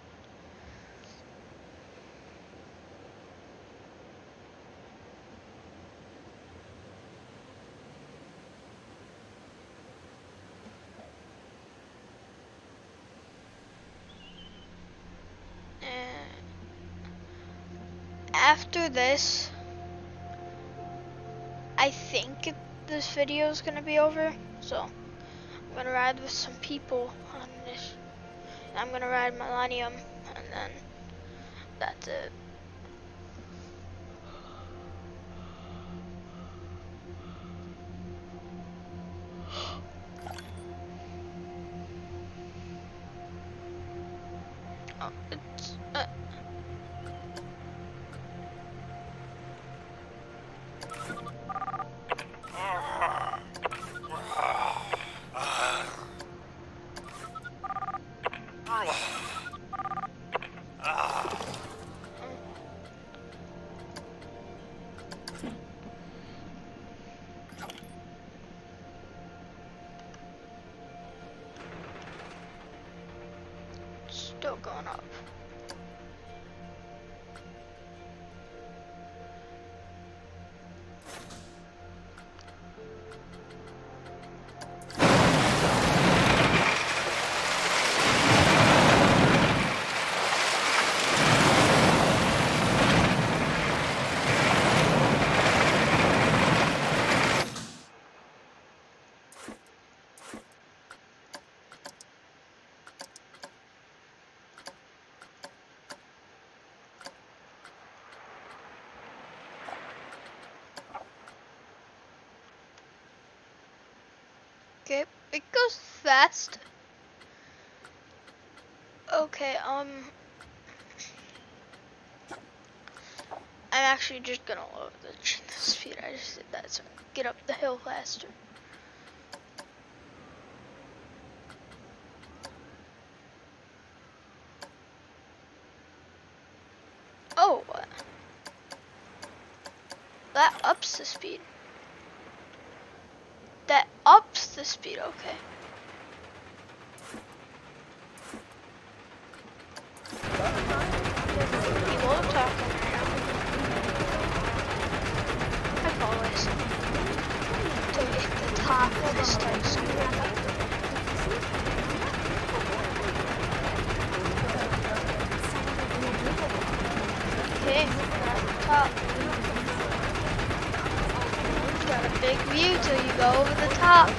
And after this, I think this video is gonna be over. So I'm gonna ride with some people on this. I'm gonna ride Millennium, and then that's it. Oh, it's still going up. Okay, it goes fast. Okay, I'm actually just gonna lower the speed. I just did that so I can get up the hill faster. Oh, that ups the speed. That ups the speed, okay. People are talking right now. Like always. Till we hit the top of this start screen. Okay, we're at the top. Got a big view till you go over the top.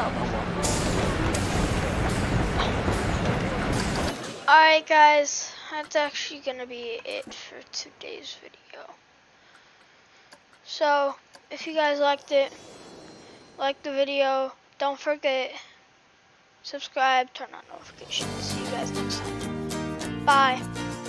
Alright guys, that's actually gonna be it for today's video. So if you guys liked the video, don't forget subscribe, turn on notifications. See you guys next time. Bye.